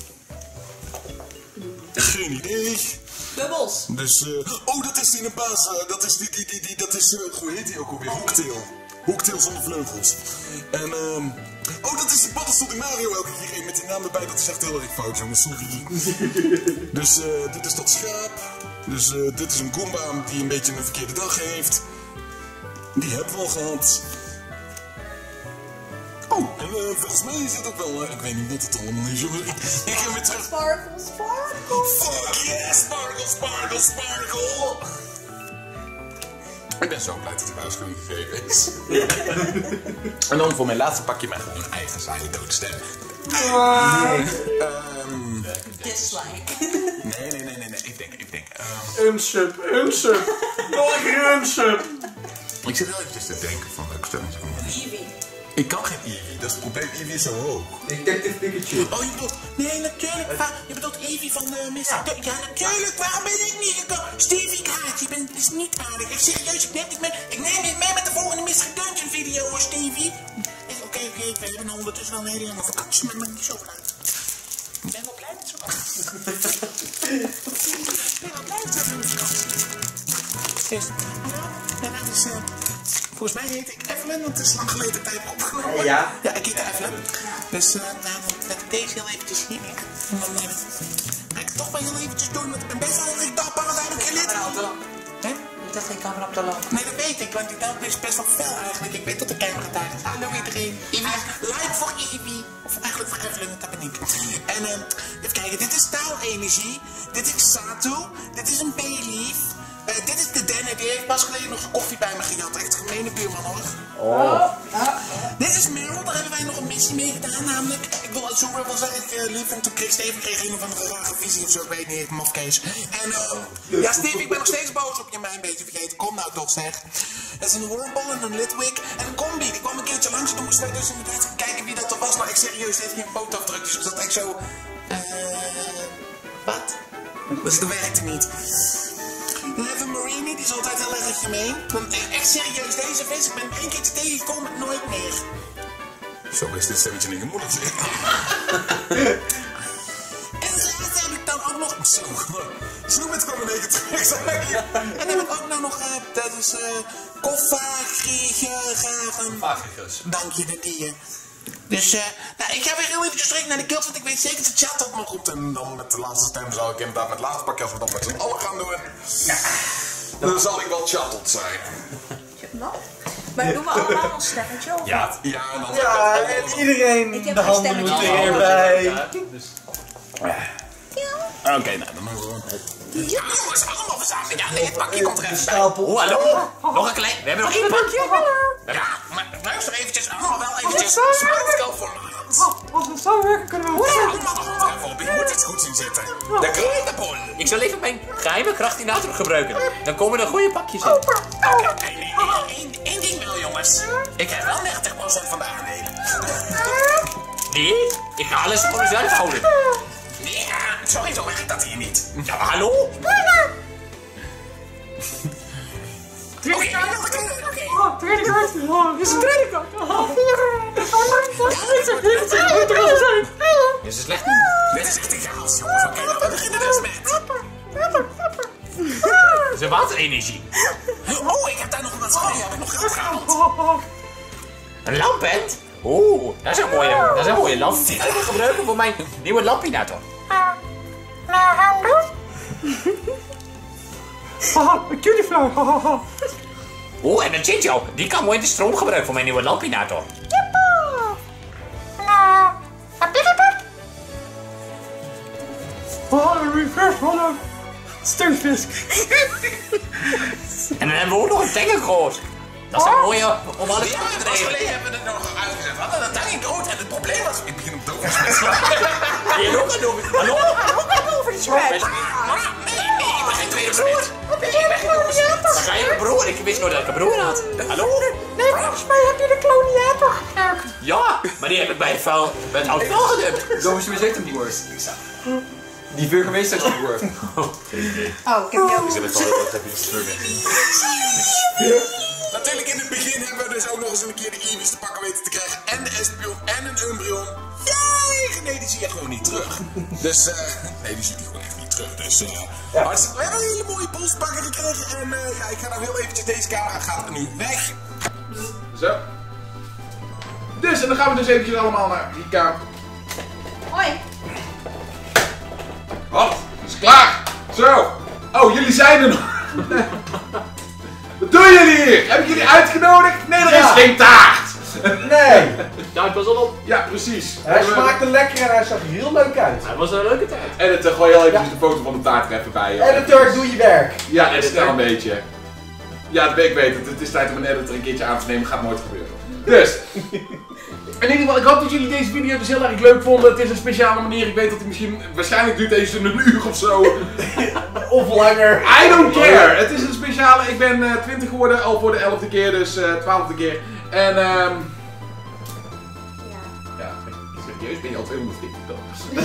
geen idee. Bubbels. Dus uh, oh, dat is die een baas. Uh, dat is die, die, die, die dat is, uh, hoe heet die ook alweer? Hoektail. Hoektail zonder vleugels. En um, oh, dat is die paddenstoel die Mario elke keer in met die naam erbij. Dat is echt heel erg fout, jongens. Sorry. Dus uh, dit is dat schaap. Dus uh, dit is een Goomba die een beetje een verkeerde dag heeft. Die hebben we al gehad. Oh, en uh, volgens mij is het ook wel, uh, ik weet niet wat het allemaal is, jongen. Ik, ik ga weer terug. Sparkle, sparkle. Fuck yeah, sparkle, sparkle, sparkle. Ik ben zo blij dat die waarschuwing gegeven is. En dan voor mijn laatste pakje mijn gewoon eigen saaie doodstem. Wow. Um, Dislike. nee, nee, nee, nee, nee, ik denk, ik denk. Um, Unsub, unsub. Nog een keer unsub. ik zit wel eventjes te denken van welke stem ik moet. Eevee. Ik kan geen Eevee, dat is het probleem. Eevee is zo hoog. Detective Pikachu. Oh, je bedoelt... Nee, natuurlijk. Je bedoelt Eevee van de Miss... Ja. ja, natuurlijk. Waarom ben ik niet gekomen? Stevie Kaart, je bent is niet aardig. Ik serieus, ik neem dit mee. Ik neem dit mee met de volgende Mister Dungeon video, hoor, Stevie. Oké, oké, okay, we hebben ondertussen wel een hele lange vakantie, maar niet zo lang. Ik ben wel blij met zo'n vakantie. Ik ben wel blij met zo'n vakantie. Dus, ja, dat is... Uh, volgens mij heet ik Evelyn, want het is lang geleden tijd opgenomen. Ja? Ja, ik heet Evelyn. Dus uh, nou, dat ik deze heel eventjes hier neem. En dan uh, ga ik het toch wel heel eventjes doen, want ik ben best wel heel erg dapper als eigenlijk geen lid. Hè? Ik dacht geen camera op te lopen. Nee, dat weet ik, want die damp is best wel fel eigenlijk. Ik weet dat de camera daar is. Hallo iedereen. Like voor Eevee. Of eigenlijk voor Evelyn, dat ben ik. En uh, even kijken, dit is taalenergie. Dit is Satu. Dit is een Bayleaf. Uh, dit is de Denner, die heeft pas geleden nog een koffie bij me gejat. Echt een gemene buurman hoor. Oh. Dit is Meryl, daar hebben wij nog een missie mee gedaan namelijk. Ik wil het zo wel zeggen, ik uh, lief en toen kreeg Steven kreeg een of andere rare visie of zo, ik weet niet, ik mafkees. En uh, ja Steven, ik ben nog steeds boos op je, mij een beetje vergeten. Kom nou toch zeg. Dat is een Wormball en een Litwick en een combi. Die kwam een keertje langs en toen moesten wij dus inderdaad kijken wie dat er was. Maar ik serieus, dit heeft geen fotoafdruk, dus dat ik zo... Uh, wat? Dus dat werkte niet. Level Marini, die is altijd heel erg gemeen. Want echt serieus, deze vis, ik ben één keertje tegengekomen, nooit meer. Zo is dit stemmetje niet moeilijk. En de laatste heb ik dan ook nog... Zo, Snoepet kwam in één keer terug. En dan heb ik ook nou nog, uh, dat is uh, Koffagrigagen. Vagigus. Dank je, de dier. Dus, uh, nou, ik ga weer heel eventjes terug naar de kills, want ik weet zeker dat de chat dat nog goed. En dan met de laatste stem zal ik inderdaad met het laatste pakje, als we dat met z'n allen gaan doen. Ja. Dan zal ik wel chatted zijn. Maar doen we allemaal een stemmetje? Of Ja. Ja, en dan... Ja, en iedereen Ik heb de geen handen stemmetje. moeten erbij. Dus. Oké, okay, nou, dan doen we gewoon... Ja, jongens, allemaal verzamelen. Ja, nee, het pakje komt er even bij. Oh, hallo. Nog een klein. We hebben nog één pakje. Ja, maar luister eventjes, allemaal wel eventjes. Smartscale formaat. Als we zo werken kunnen we... Ja, allemaal de hand even op. Je moet iets goeds in zitten. De kruidenbol. Ik zal even mijn geheime krachtinator gebruiken. Dan komen er goede pakjes in. Oké, okay, nee, nee, één, één ding wel, jongens. Ik heb wel negentig procent van de aandelen. Nee, ik ga alles voor mezelf houden. Nee, ja, sorry, zo werkt dat hier niet. Ja, maar hallo? Oké, oké, oké. Oh, tweede kaart. Oh, dit is een tweede kaart. Oh, Dit is slecht. Dit is echt een chaos, jongens. Oké, okay, we beginnen dus met... Dat is een waterenergie. Oh, ik heb daar nog wat schrijven. Heb ik nog geld gehaald? Een lampend? Oeh, dat is een mooie, dat is een mooie lamp. Die ga ik gebruiken voor mijn nieuwe lampinator. Haha, een cutie-fly. Haha. Oeh, en een Chincho. Die kan mooi de stroom gebruiken voor mijn nieuwe lampinator. Oh, een reverse hollow. Stunfisk. En dan hebben we ook nog een tangengroot. Dat is een mooie om alles Ja, te pas bedrijven. geleden hebben we het nog uitgezet. We hadden dat tank dood en het probleem was... Ik begin op dood. Je ook aan doen. Hallo? over die spread. Maar nee, nee, ik begin ben je broer? Heb jij de kloniator? Ga je mijn broer? Ik wist nooit dat ik een broer had. Hallo? Nee, volgens mij heb je de kloniator gebruikt. Ja, maar die heb ik bij het vuil, bij het oud vuil gedumpt. Zo is je echt een broer. Die burgemeestersbroer. Oh, ik heb jou ook. Natuurlijk in het begin hebben we dus ook nog eens een keer de Eevees te pakken weten te krijgen. En de Espeon en een Umbreon. Jee! Nee, die zie je gewoon niet terug. Dus, eh, nee, die zie je gewoon echt niet terug. Dus, eh, ja. hartstikke- we hebben een hele mooie polspakker gekregen. En eh, ja, ik ga nou heel eventjes, deze camera gaat nu weg. Zo. Dus, en dan gaan we dus eventjes allemaal naar die kamer. Hoi. Wat? Dat is klaar. Zo. Oh, jullie zijn er nog. Wat doen jullie hier? Heb ik jullie uitgenodigd? Nee, er Ja. is geen taart. Nee, Ja, ik was al op. Ja, precies. hij smaakte lekker en hij zag er heel leuk uit. Het was een leuke tijd. Editor, gooi heel eventjes de foto van de taart er even bij. joh. Editor, doe je werk. Ja, dat is snel een beetje. Ja, dat weet ik weet het. Het is tijd om een editor een keertje aan te nemen. Gaat nooit gebeuren. Dus. In ieder geval, ik hoop dat jullie deze video dus heel erg leuk vonden. Het is een speciale manier. Ik weet dat hij misschien, waarschijnlijk duurt deze een uur of zo. Of langer. I don't care. Het is een speciale. Ik ben uh, twintig geworden, al voor de elfde keer, dus uh, twaalfde keer. En ehm. Ja. Ja, serieus ben je al tweehonderdveertig dan.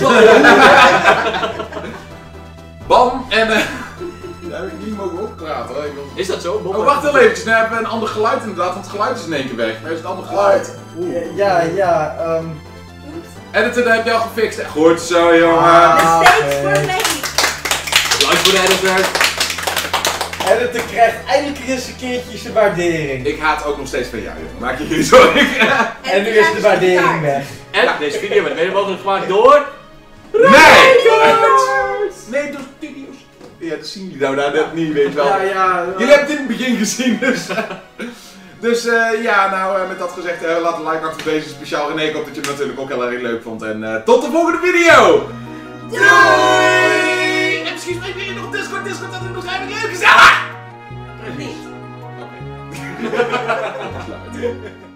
Bam en uh, ja, hier mogen we ook praten. Hè? Ik wil... Is dat zo? Oh, wacht heel eventjes. Nu hebben we een ander geluid inderdaad, want het geluid is in één keer weg. Nu is het ander geluid. Ja, ja, ehm. Editor, dat heb je al gefixt. Goed zo, jongen. Ah, De steeds oké. voor Maggie. Bedankt voor de editor. Editor krijgt eindelijk eens een keertje zijn waardering. Ik haat ook nog steeds van jou, jongen. Maak je geen zorgen. En nu is de waardering weg. En deze video werd mede mogelijk gemaakt door... Nee! Nee, door video's. Ja, dat zien jullie nou, nou net niet, weet je wel. Ja, ja. Jullie hebben dit in het begin gezien, dus... Dus uh, ja, nou uh, met dat gezegd, uh, laat een like achter voor deze speciaal. René, ik hoop dat je het natuurlijk ook heel erg leuk vond. En uh, tot de volgende video! Doei! En misschien spreek je nog op Discord, Discord dat het nog eigenlijk leuk is. Ah! Niet. Oké.